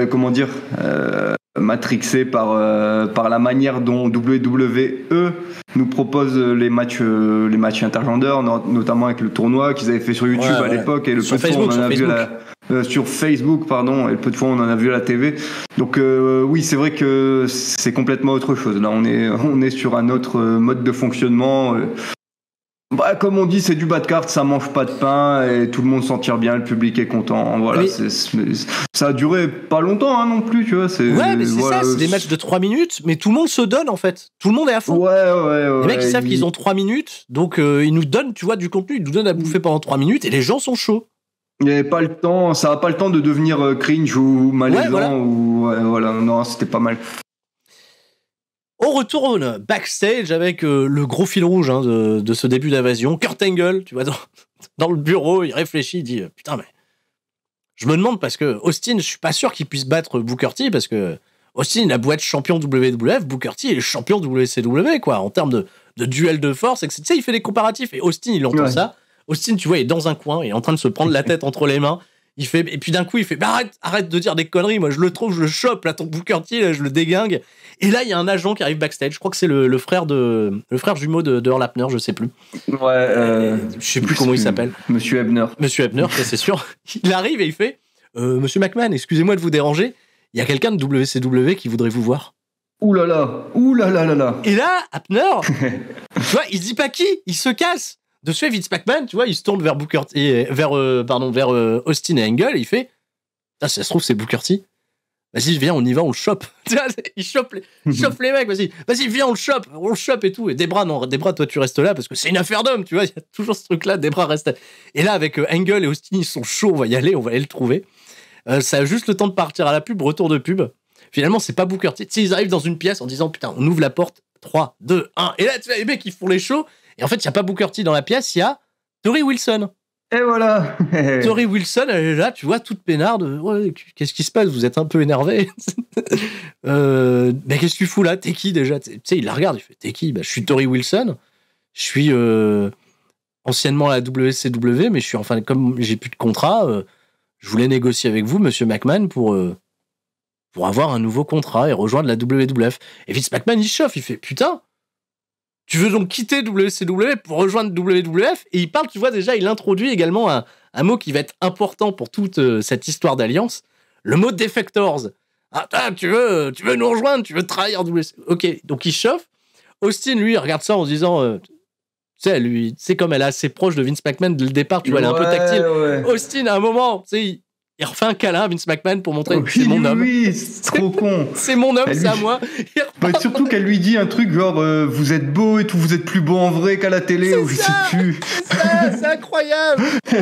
matrixé par la manière dont WWE nous propose les matchs intergenders, notamment avec le tournoi qu'ils avaient fait sur YouTube à l'époque et le peu de fois on en a vu sur Facebook, pardon, et le peu de fois on en a vu à la TV. Donc oui, c'est vrai que c'est complètement autre chose. Là, on est sur un autre mode de fonctionnement. Comme on dit, c'est du bas de carte, ça mange pas de pain et tout le monde s'en tire bien, le public est content. Voilà, ça a duré pas longtemps non plus, tu vois. Mais c'est ça, c'est des matchs de 3 minutes, mais tout le monde se donne en fait. Tout le monde est à fond. Ouais. Les mecs, ils savent qu'ils ont 3 minutes, donc ils nous donnent, tu vois, du contenu, ils nous donnent à bouffer pendant 3 minutes et les gens sont chauds. Il n'y avait pas le temps, ça n'a pas le temps de devenir cringe ou malaisant non, c'était pas mal. On retourne backstage avec le gros fil rouge de ce début d'invasion. Kurt Angle, tu vois, dans le bureau, il réfléchit, il dit putain, mais je me demande parce que Austin, je suis pas sûr qu'il puisse battre Booker T parce que Austin, il a beau être champion WWF, Booker T il est champion WCW, quoi, en termes de duel de force, etc. Tu sais, il fait des comparatifs et Austin, il entend ça. Austin, tu vois, il est dans un coin, il est en train de se prendre la tête entre les mains. Et puis d'un coup, il fait arrête de dire des conneries, moi je le trouve, je le chope, là, ton Booker T, là, je le déguingue. Et là, il y a un agent qui arrive backstage, je crois que c'est le frère jumeau de Earl Hebner, je sais plus. Je sais plus comment il s'appelle. Monsieur Hebner, ça c'est sûr. Il arrive et il fait Monsieur McMahon, excusez-moi de vous déranger, il y a quelqu'un de WCW qui voudrait vous voir. Ouh là là. Et là, Hebner, tu vois, il dit pas qui, il se casse. De ce fait, Vince McMahon, tu vois, il se tourne vers vers Austin et Angle, et il fait ça se trouve, c'est Booker T. Vas-y, viens, on y va, on le chope. Il chope les mecs, vas-y, viens, on le chope et tout. Et Debra, toi, tu restes là parce que c'est une affaire d'homme, tu vois, il y a toujours ce truc-là, Debra reste. Et là, avec Angle et Austin, ils sont chauds, on va aller le trouver. Ça a juste le temps de partir à la pub, retour de pub. Finalement, c'est pas Booker T. Tu sais, ils arrivent dans une pièce en disant putain, on ouvre la porte, 3, 2, 1. Et là, tu vois, les mecs, ils font les shows. Et en fait, il n'y a pas Booker T dans la pièce, il y a Tori Wilson. Et voilà. Tori Wilson, elle est là, tu vois, toute peinarde. Ouais, qu'est-ce qui se passe? Vous êtes un peu énervé. Mais qu'est-ce que tu fous là? T'es qui déjà? Tu sais, il la regarde, il fait t'es qui? Je suis Tori Wilson. Je suis anciennement à la WCW, mais je suis comme j'ai plus de contrat, je voulais négocier avec vous, Monsieur McMahon, pour avoir un nouveau contrat et rejoindre la WWF. Et Vince McMahon, il chauffe, il fait putain. Tu veux donc quitter WCW pour rejoindre WWF? Et il parle, tu vois, déjà, il introduit également un mot qui va être important pour toute cette histoire d'alliance, le mot defectors. Ah, tu veux nous rejoindre? Tu veux travailler en WCW? Ok, donc il chauffe. Austin, lui, regarde ça en se disant, tu sais, comme elle est assez proche de Vince McMahon dès le départ, tu vois, elle est un peu tactile. Ouais. Austin, à un moment, tu sais, Il refait un câlin à Vince McMahon pour montrer Oui, c'est mon homme. Oui, c'est trop con. C'est mon homme, c'est à moi. Bah, surtout qu'elle lui dit un truc genre vous êtes beau et tout, vous êtes plus beau en vrai qu'à la télé, ou je sais plus. C'est ça, c'est incroyable.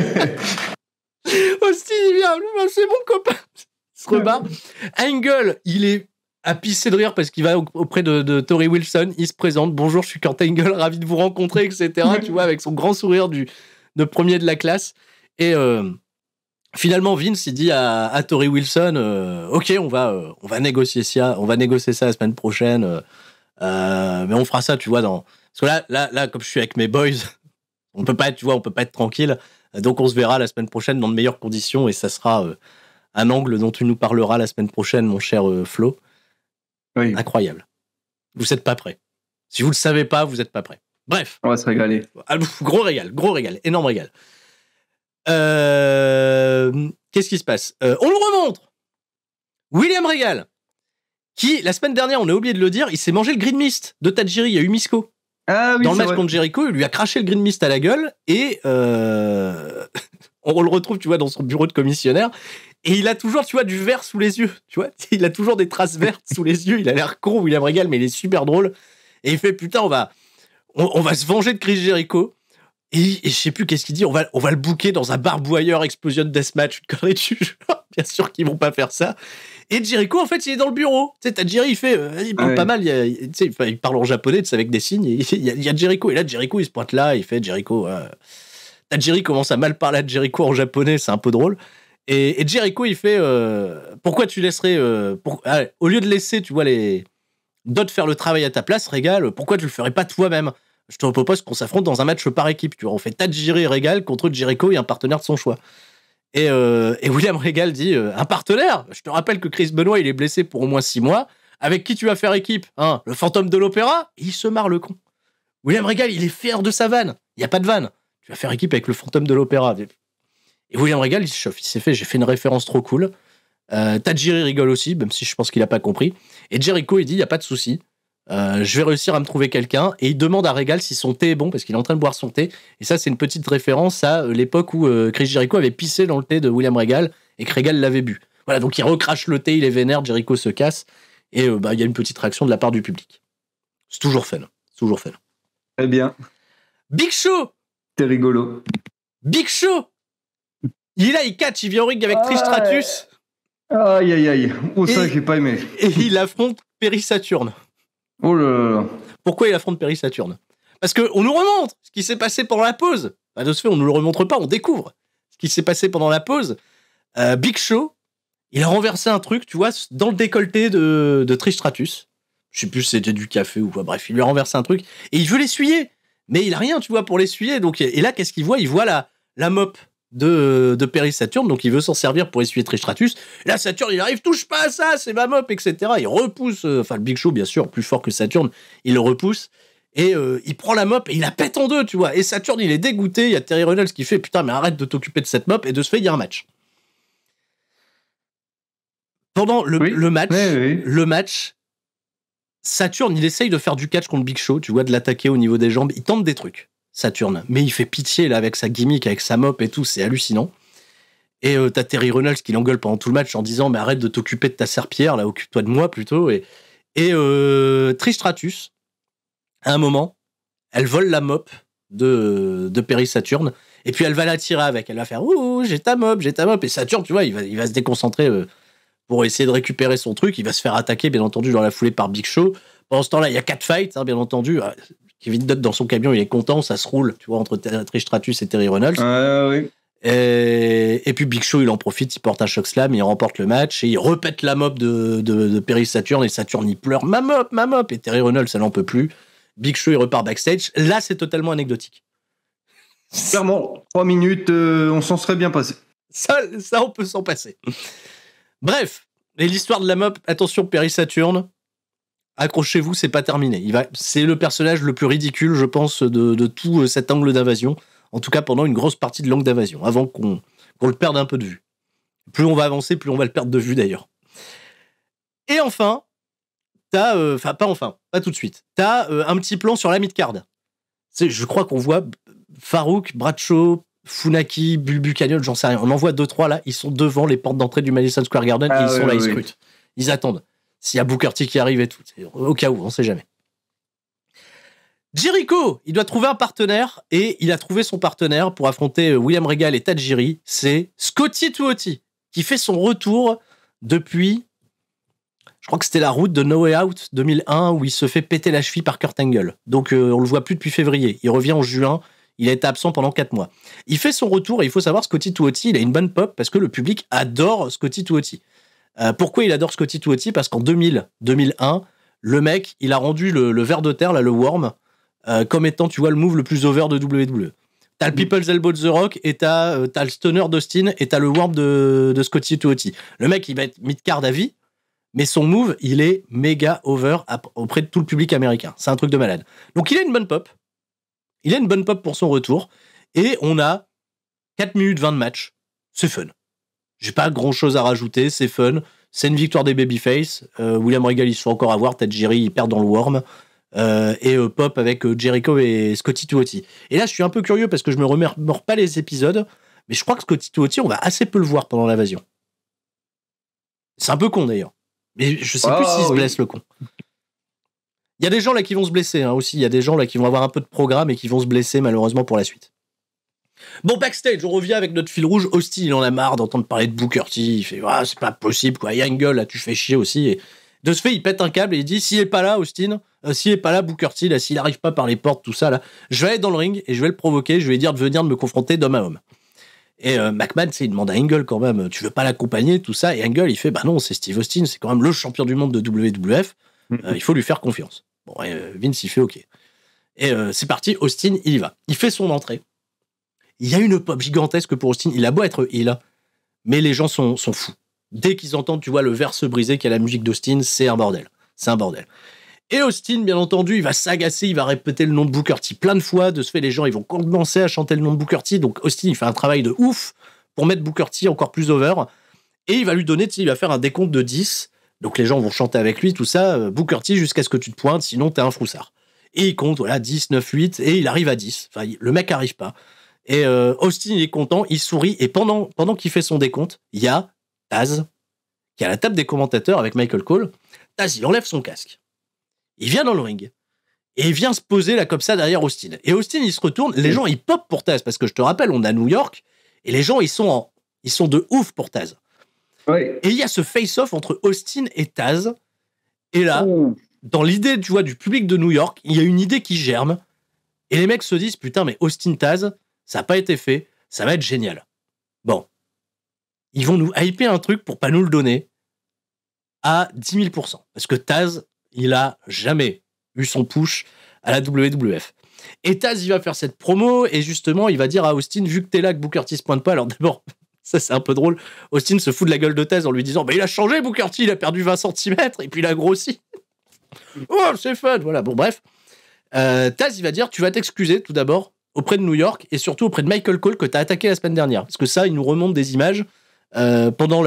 Aussi, il vient, c'est mon copain. Il se rebarre. Angle, il est à pisser de rire parce qu'il va auprès de Tori Wilson. Il se présente. Bonjour, je suis Kurt Angle, ravi de vous rencontrer, etc. Tu vois, avec son grand sourire de premier de la classe. Et finalement, Vince, il dit à Tori Wilson, ok, on va négocier ça la semaine prochaine. Mais on fera ça, tu vois, parce que là, comme je suis avec mes boys, on peut pas être tranquille. Donc on se verra la semaine prochaine dans de meilleures conditions et ça sera un angle dont tu nous parleras la semaine prochaine, mon cher Flo. Oui. Incroyable. Vous n'êtes pas prêts. Si vous le savez pas, vous n'êtes pas prêts. Bref. On va se régaler. Gros régal, énorme régal. Qu'est-ce qui se passe? On le remontre. William Regal, qui, la semaine dernière, on a oublié de le dire, il s'est mangé le Green Mist de Tajiri, il y a eu Mysko. Ah oui, dans le match contre Jericho, il lui a craché le Green Mist à la gueule et on le retrouve, tu vois, dans son bureau de commissionnaire et il a toujours, tu vois, du vert sous les yeux, tu vois, il a toujours des traces vertes sous les yeux, il a l'air con, William Regal, mais il est super drôle et il fait putain, on va se venger de Chris Jericho et je sais plus qu'est-ce qu'il dit, on va le booker dans un barbouilleur Explosion Deathmatch, une connerie du genre, bien sûr qu'ils vont pas faire ça. Et Jericho, en fait, il est dans le bureau. Tu sais, t'as Jerry, il fait, il parle pas mal, il parle en japonais, tu sais, avec des signes, il y a Jericho. Et là, Jericho, il se pointe là, il fait Jericho. T'as Jerry commence à mal parler à Jericho en japonais, c'est un peu drôle. Et Jericho, il fait, pourquoi tu laisserais, au lieu de laisser, tu vois, d'autres faire le travail à ta place, Regal, pourquoi tu le ferais pas toi-même? Je te propose qu'on s'affronte dans un match par équipe. Tu vois, on fait Tajiri et Regal contre Jericho et un partenaire de son choix. Et William Regal dit un partenaire. Je te rappelle que Chris Benoit il est blessé pour au moins 6 mois. Avec qui tu vas faire équipe, hein? Le fantôme de l'opéra? Il se marre le con. William Regal il est fier de sa vanne. Il y a pas de vanne. Tu vas faire équipe avec le fantôme de l'opéra. Et William Regal il se chauffe. Il s'est fait. J'ai fait une référence trop cool. Tajiri rigole aussi, même si je pense qu'il a pas compris. Et Jericho il dit il y a pas de souci. Je vais réussir à me trouver quelqu'un et il demande à Regal si son thé est bon parce qu'il est en train de boire son thé et ça c'est une petite référence à l'époque où Chris Jericho avait pissé dans le thé de William Regal et que Regal l'avait bu. Voilà, donc il recrache le thé, il est vénère, Jericho se casse et il y a une petite réaction de la part du public. C'est toujours fun. Très bien. Big Show. C'est rigolo. Big Show. Il est là, il catch, il vient au ring avec Trish Stratus. Aïe aïe aïe. Oh ça j'ai pas aimé. Et il affronte Perry Saturn. Oh là là. Pourquoi il affronte Perry Saturn? Parce qu'on nous remontre ce qui s'est passé pendant la pause. Bah, de ce fait, on ne nous le remontre pas, on découvre ce qui s'est passé pendant la pause. Big Show, il a renversé un truc, tu vois, dans le décolleté de Trish Stratus. Je sais plus si c'était du café ou quoi. Bref, il lui a renversé un truc. Et il veut l'essuyer. Mais il a rien, tu vois, pour l'essuyer. Donc, et là, qu'est-ce qu'il voit? Il voit la mop de Perry Saturn, donc il veut s'en servir pour essuyer Trish Stratus. Et là, Saturn, il arrive, touche pas à ça, c'est ma mop, etc. Il repousse, le Big Show, bien sûr, plus fort que Saturn, il le repousse, et il prend la mop et il la pète en deux, tu vois. Et Saturn, il est dégoûté, il y a Terry Reynolds qui fait, putain, mais arrête de t'occuper de cette mop, et de ce fait, il y a un match. Pendant le match, Saturn, il essaye de faire du catch contre Big Show, tu vois, de l'attaquer au niveau des jambes, il tente des trucs. Saturn, mais il fait pitié là avec sa gimmick, avec sa mop et tout, c'est hallucinant. Et t'as Terry Reynolds qui l'engueule pendant tout le match en disant mais arrête de t'occuper de ta serpillière là, occupe-toi de moi plutôt. Et Trish Stratus, à un moment, elle vole la mop de Perry Saturn et puis elle va la tirer avec, elle va faire ouh j'ai ta mop et Saturn tu vois il va se déconcentrer pour essayer de récupérer son truc, il va se faire attaquer bien entendu dans la foulée par Big Show. Pendant ce temps-là il y a 4 fights hein, bien entendu. Kevin Dunn dans son camion, il est content, ça se roule, tu vois, entre Trish Stratus et Terry Reynolds. Oui. Et puis Big Show, il en profite, il porte un chokeslam, il remporte le match et il repète la mop de Perry Saturn et Saturn il pleure ma mop et Terry Reynolds, ça n'en peut plus. Big Show, il repart backstage. Là, c'est totalement anecdotique. Clairement, 3 minutes, on s'en serait bien passé. Ça, on peut s'en passer. Bref, et l'histoire de la mop, attention, Perry Saturn. Accrochez-vous, c'est pas terminé. C'est le personnage le plus ridicule, je pense, de tout cet angle d'invasion. En tout cas, pendant une grosse partie de l'angle d'invasion, avant qu'on le perde un peu de vue. Plus on va avancer, plus on va le perdre de vue, d'ailleurs. Et enfin, pas tout de suite. T'as un petit plan sur la mid-card. Je crois qu'on voit Farouk, Bradshaw, Funaki, Buchanan, j'en sais rien. On en voit 2-3 là. Ils sont devant les portes d'entrée du Madison Square Garden et ils sont là, ils scrutent. Ils attendent. S'il y a Booker T qui arrive et tout. Au cas où, on sait jamais. Jericho, il doit trouver un partenaire et il a trouvé son partenaire pour affronter William Regal et Tajiri. C'est Scotty 2Hotty qui fait son retour depuis, je crois que c'était la route de No Way Out 2001 où il se fait péter la cheville par Kurt Angle. Donc on le voit plus depuis février. Il revient en juin. Il a été absent pendant 4 mois. Il fait son retour et il faut savoir Scotty 2Hotty, il a une bonne pop parce que le public adore Scotty 2Hotty. Pourquoi il adore Scotty 2Hotty? Parce qu'en 2001, le mec, il a rendu le ver de terre, là, le worm, comme étant, tu vois, le move le plus over de WWE. T'as le People's Elbow de The Rock et t'as le Stunner d'Austin et t'as le worm de Scotty 2Hotty. Le mec, il va être mid-card à vie, mais son move, il est méga over auprès de tout le public américain. C'est un truc de malade. Donc, il a une bonne pop. Il a une bonne pop pour son retour. Et on a 4 minutes 20 de match. C'est fun. J'ai pas grand-chose à rajouter. C'est fun. C'est une victoire des babyface. William Regal, il se fait encore avoir. Tajiri, il perd dans le worm. Et pop avec Jericho et Scotty 2Hotty. Et là, je suis un peu curieux parce que je me remémore pas les épisodes. Mais je crois que Scotty 2Hotty, on va assez peu le voir pendant l'invasion. C'est un peu con d'ailleurs. Mais je sais plus s'il se blesse, le con. Il y a des gens là qui vont se blesser aussi. Il y a des gens là qui vont avoir un peu de programme et qui vont se blesser malheureusement pour la suite. Bon, backstage, on revient avec notre fil rouge. Austin, il en a marre d'entendre parler de Booker T. Il fait c'est pas possible quoi. Et Angle, là, tu fais chier aussi. Et de ce fait, il pète un câble et il dit s'il est pas là, Austin, s'il est pas là, Booker T, là, s'il arrive pas par les portes, tout ça là, je vais aller dans le ring et je vais le provoquer. Je vais lui dire de venir me confronter d'homme à homme. Et McMahon, il demande à Angle quand même, tu veux pas l'accompagner, tout ça. Et Angle, il fait non, c'est Steve Austin, c'est quand même le champion du monde de WWF. Il faut lui faire confiance. Bon, Vince, il fait OK. Et c'est parti, Austin, il y va. Il fait son entrée. Il y a une pop gigantesque pour Austin. Il a beau être heel, mais les gens sont fous. Dès qu'ils entendent, tu vois, le verre se briser, qu'il y a la musique d'Austin, c'est un bordel. C'est un bordel. Et Austin, bien entendu, il va s'agacer, il va répéter le nom de Booker T plein de fois. De ce fait, les gens, ils vont commencer à chanter le nom de Booker T. Donc Austin, il fait un travail de ouf pour mettre Booker T encore plus over. Et il va lui donner, il va faire un décompte de 10. Donc les gens vont chanter avec lui, tout ça, Booker T jusqu'à ce que tu te pointes, sinon t'es un froussard. Et il compte, 10, 9, 8, et il arrive à 10. Enfin, le mec arrive pas. Et Austin, il est content, il sourit, et pendant qu'il fait son décompte, il y a Taz, qui est à la table des commentateurs avec Michael Cole. Taz, il enlève son casque. Il vient dans le ring. Et il vient se poser là comme ça derrière Austin. Et Austin, il se retourne, les gens, ils popent pour Taz, parce que je te rappelle, on est à New York, et les gens, ils sont de ouf pour Taz. Ouais. Et il y a ce face-off entre Austin et Taz. Et là, dans l'idée, tu vois, du public de New York, il y a une idée qui germe. Et les mecs se disent, putain, mais Austin Taz, ça n'a pas été fait. Ça va être génial. Bon. Ils vont nous hyper un truc pour pas nous le donner à 10 000 %. Parce que Taz, il a jamais eu son push à la WWF. Et Taz, il va faire cette promo. Et justement, il va dire à Austin, vu que t'es là, que Booker T se pointe pas, alors d'abord... Ça, c'est un peu drôle. Austin se fout de la gueule de Taz en lui disant il a changé, Booker T, il a perdu 20 cm et puis il a grossi. Oh, c'est fun. Voilà, bon, bref. Taz, il va dire tu vas t'excuser tout d'abord auprès de New York et surtout auprès de Michael Cole que t'as attaqué la semaine dernière. Parce que ça, il nous remonte des images pendant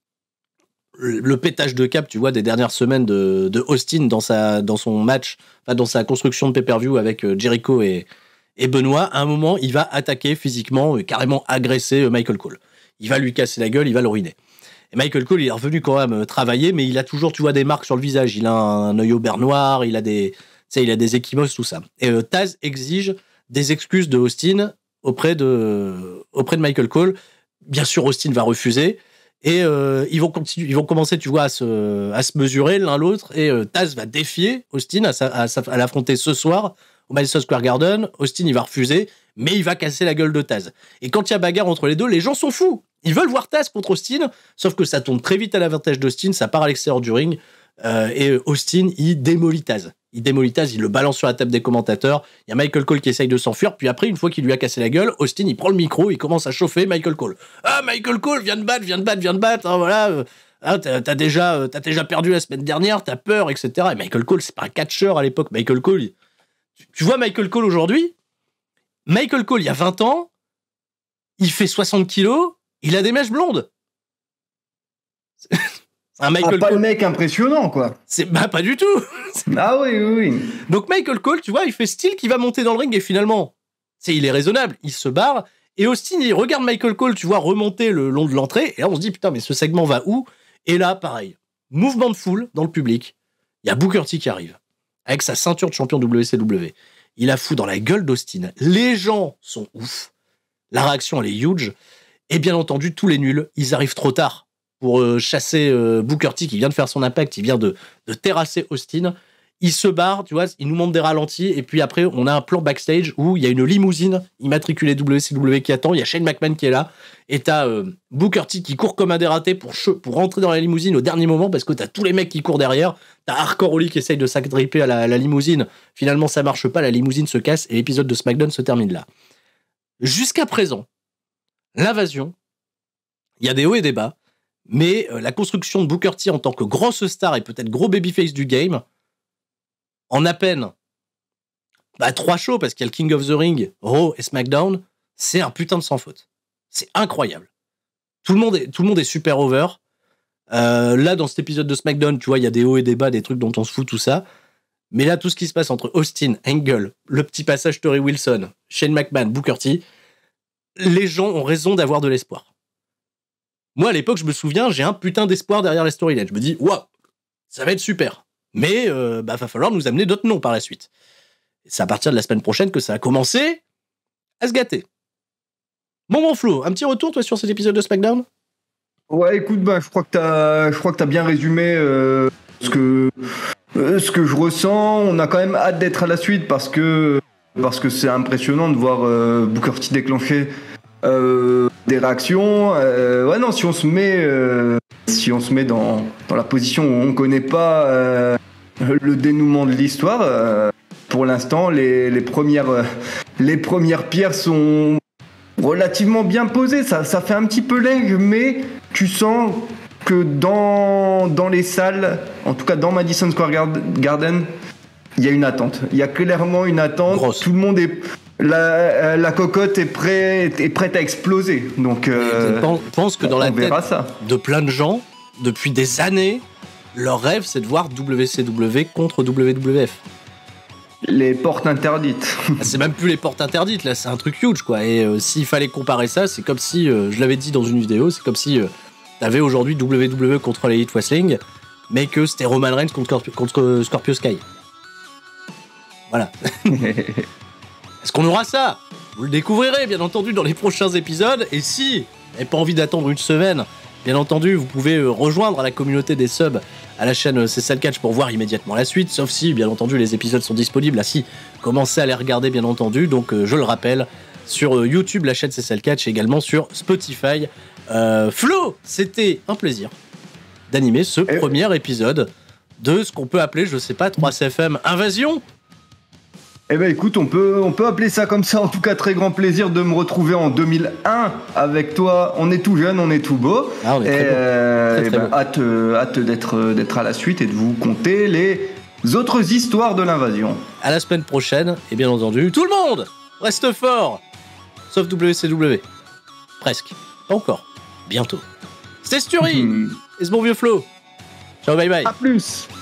le pétage de cap, tu vois, des dernières semaines de Austin dans son match, enfin, dans sa construction de pay-per-view avec Jericho et Benoît. À un moment, il va attaquer physiquement, carrément agresser Michael Cole. Il va lui casser la gueule, il va le ruiner. Et Michael Cole, il est revenu quand même travailler, mais il a toujours, tu vois, des marques sur le visage. Il a un œil au beurre noir, il a des ecchymoses, tout ça. Et Taz exige des excuses de Austin auprès de Michael Cole. Bien sûr, Austin va refuser. Et ils vont commencer, tu vois, à se mesurer l'un l'autre. Et Taz va défier Austin à l'affronter ce soir au Madison Square Garden. Austin, il va refuser, mais il va casser la gueule de Taz. Et quand il y a bagarre entre les deux, les gens sont fous. Ils veulent voir Taz contre Austin, sauf que ça tourne très vite à l'avantage d'Austin, ça part à l'extérieur du ring, et Austin, il démolit Taz. Il le balance sur la table des commentateurs. Il y a Michael Cole qui essaye de s'enfuir, puis après, une fois qu'il lui a cassé la gueule, Austin, il prend le micro, il commence à chauffer Michael Cole. Ah, Michael Cole, viens de battre, hein, voilà. T'as déjà perdu la semaine dernière, t'as peur, etc. Et Michael Cole, c'est pas un catcheur à l'époque. Michael Cole, tu vois Michael Cole aujourd'hui? Michael Cole, il y a 20 ans, il fait 60 kilos, il a des mèches blondes. C'est un Michael pas Cole. Le mec impressionnant, quoi. Pas du tout. Ah oui. Donc Michael Cole, tu vois, il fait style qu'il va monter dans le ring et finalement, il est raisonnable, il se barre Et Austin, il regarde Michael Cole, tu vois, remonter le long de l'entrée. Et là, on se dit, putain, mais ce segment va où? Et là, pareil, mouvement de foule dans le public. Il y a Booker T qui arrive, avec sa ceinture de champion WCW. Il la fout dans la gueule d'Austin. Les gens sont ouf. La réaction, elle est huge. Et bien entendu, tous les nuls, ils arrivent trop tard pour chasser Booker T qui vient de faire son impact, il vient de terrasser Austin. Il se barre, tu vois, il nous montre des ralentis, et puis après, on a un plan backstage où il y a une limousine immatriculée WCW qui attend, il y a Shane McMahon qui est là, et t'as Booker T qui court comme un dératé pour rentrer dans la limousine au dernier moment, parce que t'as tous les mecs qui courent derrière, t'as Hardcore Holly qui essaye de s'agripper à la limousine, finalement ça marche pas, la limousine se casse, et l'épisode de SmackDown se termine là. Jusqu'à présent, l'invasion, il y a des hauts et des bas, mais la construction de Booker T en tant que grosse star et peut-être gros babyface du game, en à peine 3 shows, parce qu'il y a le King of the Ring, Raw et SmackDown, c'est un putain de sans faute. C'est incroyable. Tout le monde est super over. Là, dans cet épisode de SmackDown, tu vois, il y a des hauts et des bas, des trucs dont on se fout, tout ça. Mais là, tout ce qui se passe entre Austin, Angle, le petit passage Torrie Wilson, Shane McMahon, Booker T, les gens ont raison d'avoir de l'espoir. Moi, à l'époque, je me souviens, j'ai un putain d'espoir derrière les storylines. Je me dis, waouh, ça va être super. Mais va falloir nous amener d'autres noms par la suite. C'est à partir de la semaine prochaine que ça a commencé à se gâter. Bon, mon Flo, un petit retour, toi, sur cet épisode de SmackDown? Ouais, écoute, je crois que t'as bien résumé ce que je ressens. On a quand même hâte d'être à la suite parce que c'est impressionnant de voir Booker T déclencher des réactions. Ouais, non, si on se met dans la position où on connaît pas le dénouement de l'histoire, pour l'instant, les premières pierres sont relativement bien posées. Ça fait un petit peu léger, mais tu sens que dans les salles, en tout cas dans Madison Square Garden, il y a une attente. Il y a clairement une attente. Grosse. Tout le monde est... La cocotte est prête à exploser. Donc, je pense que dans la tête ça. de plein de gens, depuis des années, leur rêve, c'est de voir WCW contre WWF. Les portes interdites. C'est même plus les portes interdites, là, c'est un truc huge, quoi. Et s'il fallait comparer ça, c'est comme si, je l'avais dit dans une vidéo, c'est comme si t'avais aujourd'hui WWE contre l'Elite Wrestling, mais que c'était Roman Reigns contre Scorpio Sky. Voilà. Est-ce qu'on aura ça? Vous le découvrirez, bien entendu, dans les prochains épisodes. Et si vous n'avez pas envie d'attendre une semaine, bien entendu, vous pouvez rejoindre la communauté des subs à la chaîne C'est ça le catch pour voir immédiatement la suite. Sauf si, bien entendu, les épisodes sont disponibles. Là, si, commencez à les regarder, bien entendu. Donc, je le rappelle, sur YouTube, la chaîne C'est ça le catch, et également sur Spotify. Flo, c'était un plaisir d'animer ce premier épisode de ce qu'on peut appeler, je sais pas, 3CFM Invasion. Eh ben écoute, on peut appeler ça comme ça. En tout cas, très grand plaisir de me retrouver en 2001 avec toi. On est tout jeune, on est tout beau. Ah, on est très beau. Hâte d'être à la suite et de vous conter les autres histoires de l'invasion. À la semaine prochaine, et bien entendu, tout le monde reste fort, sauf WCW. Presque. Pas encore. Bientôt. C'était Sturi et ce bon vieux Flo. Ciao, bye bye. À plus.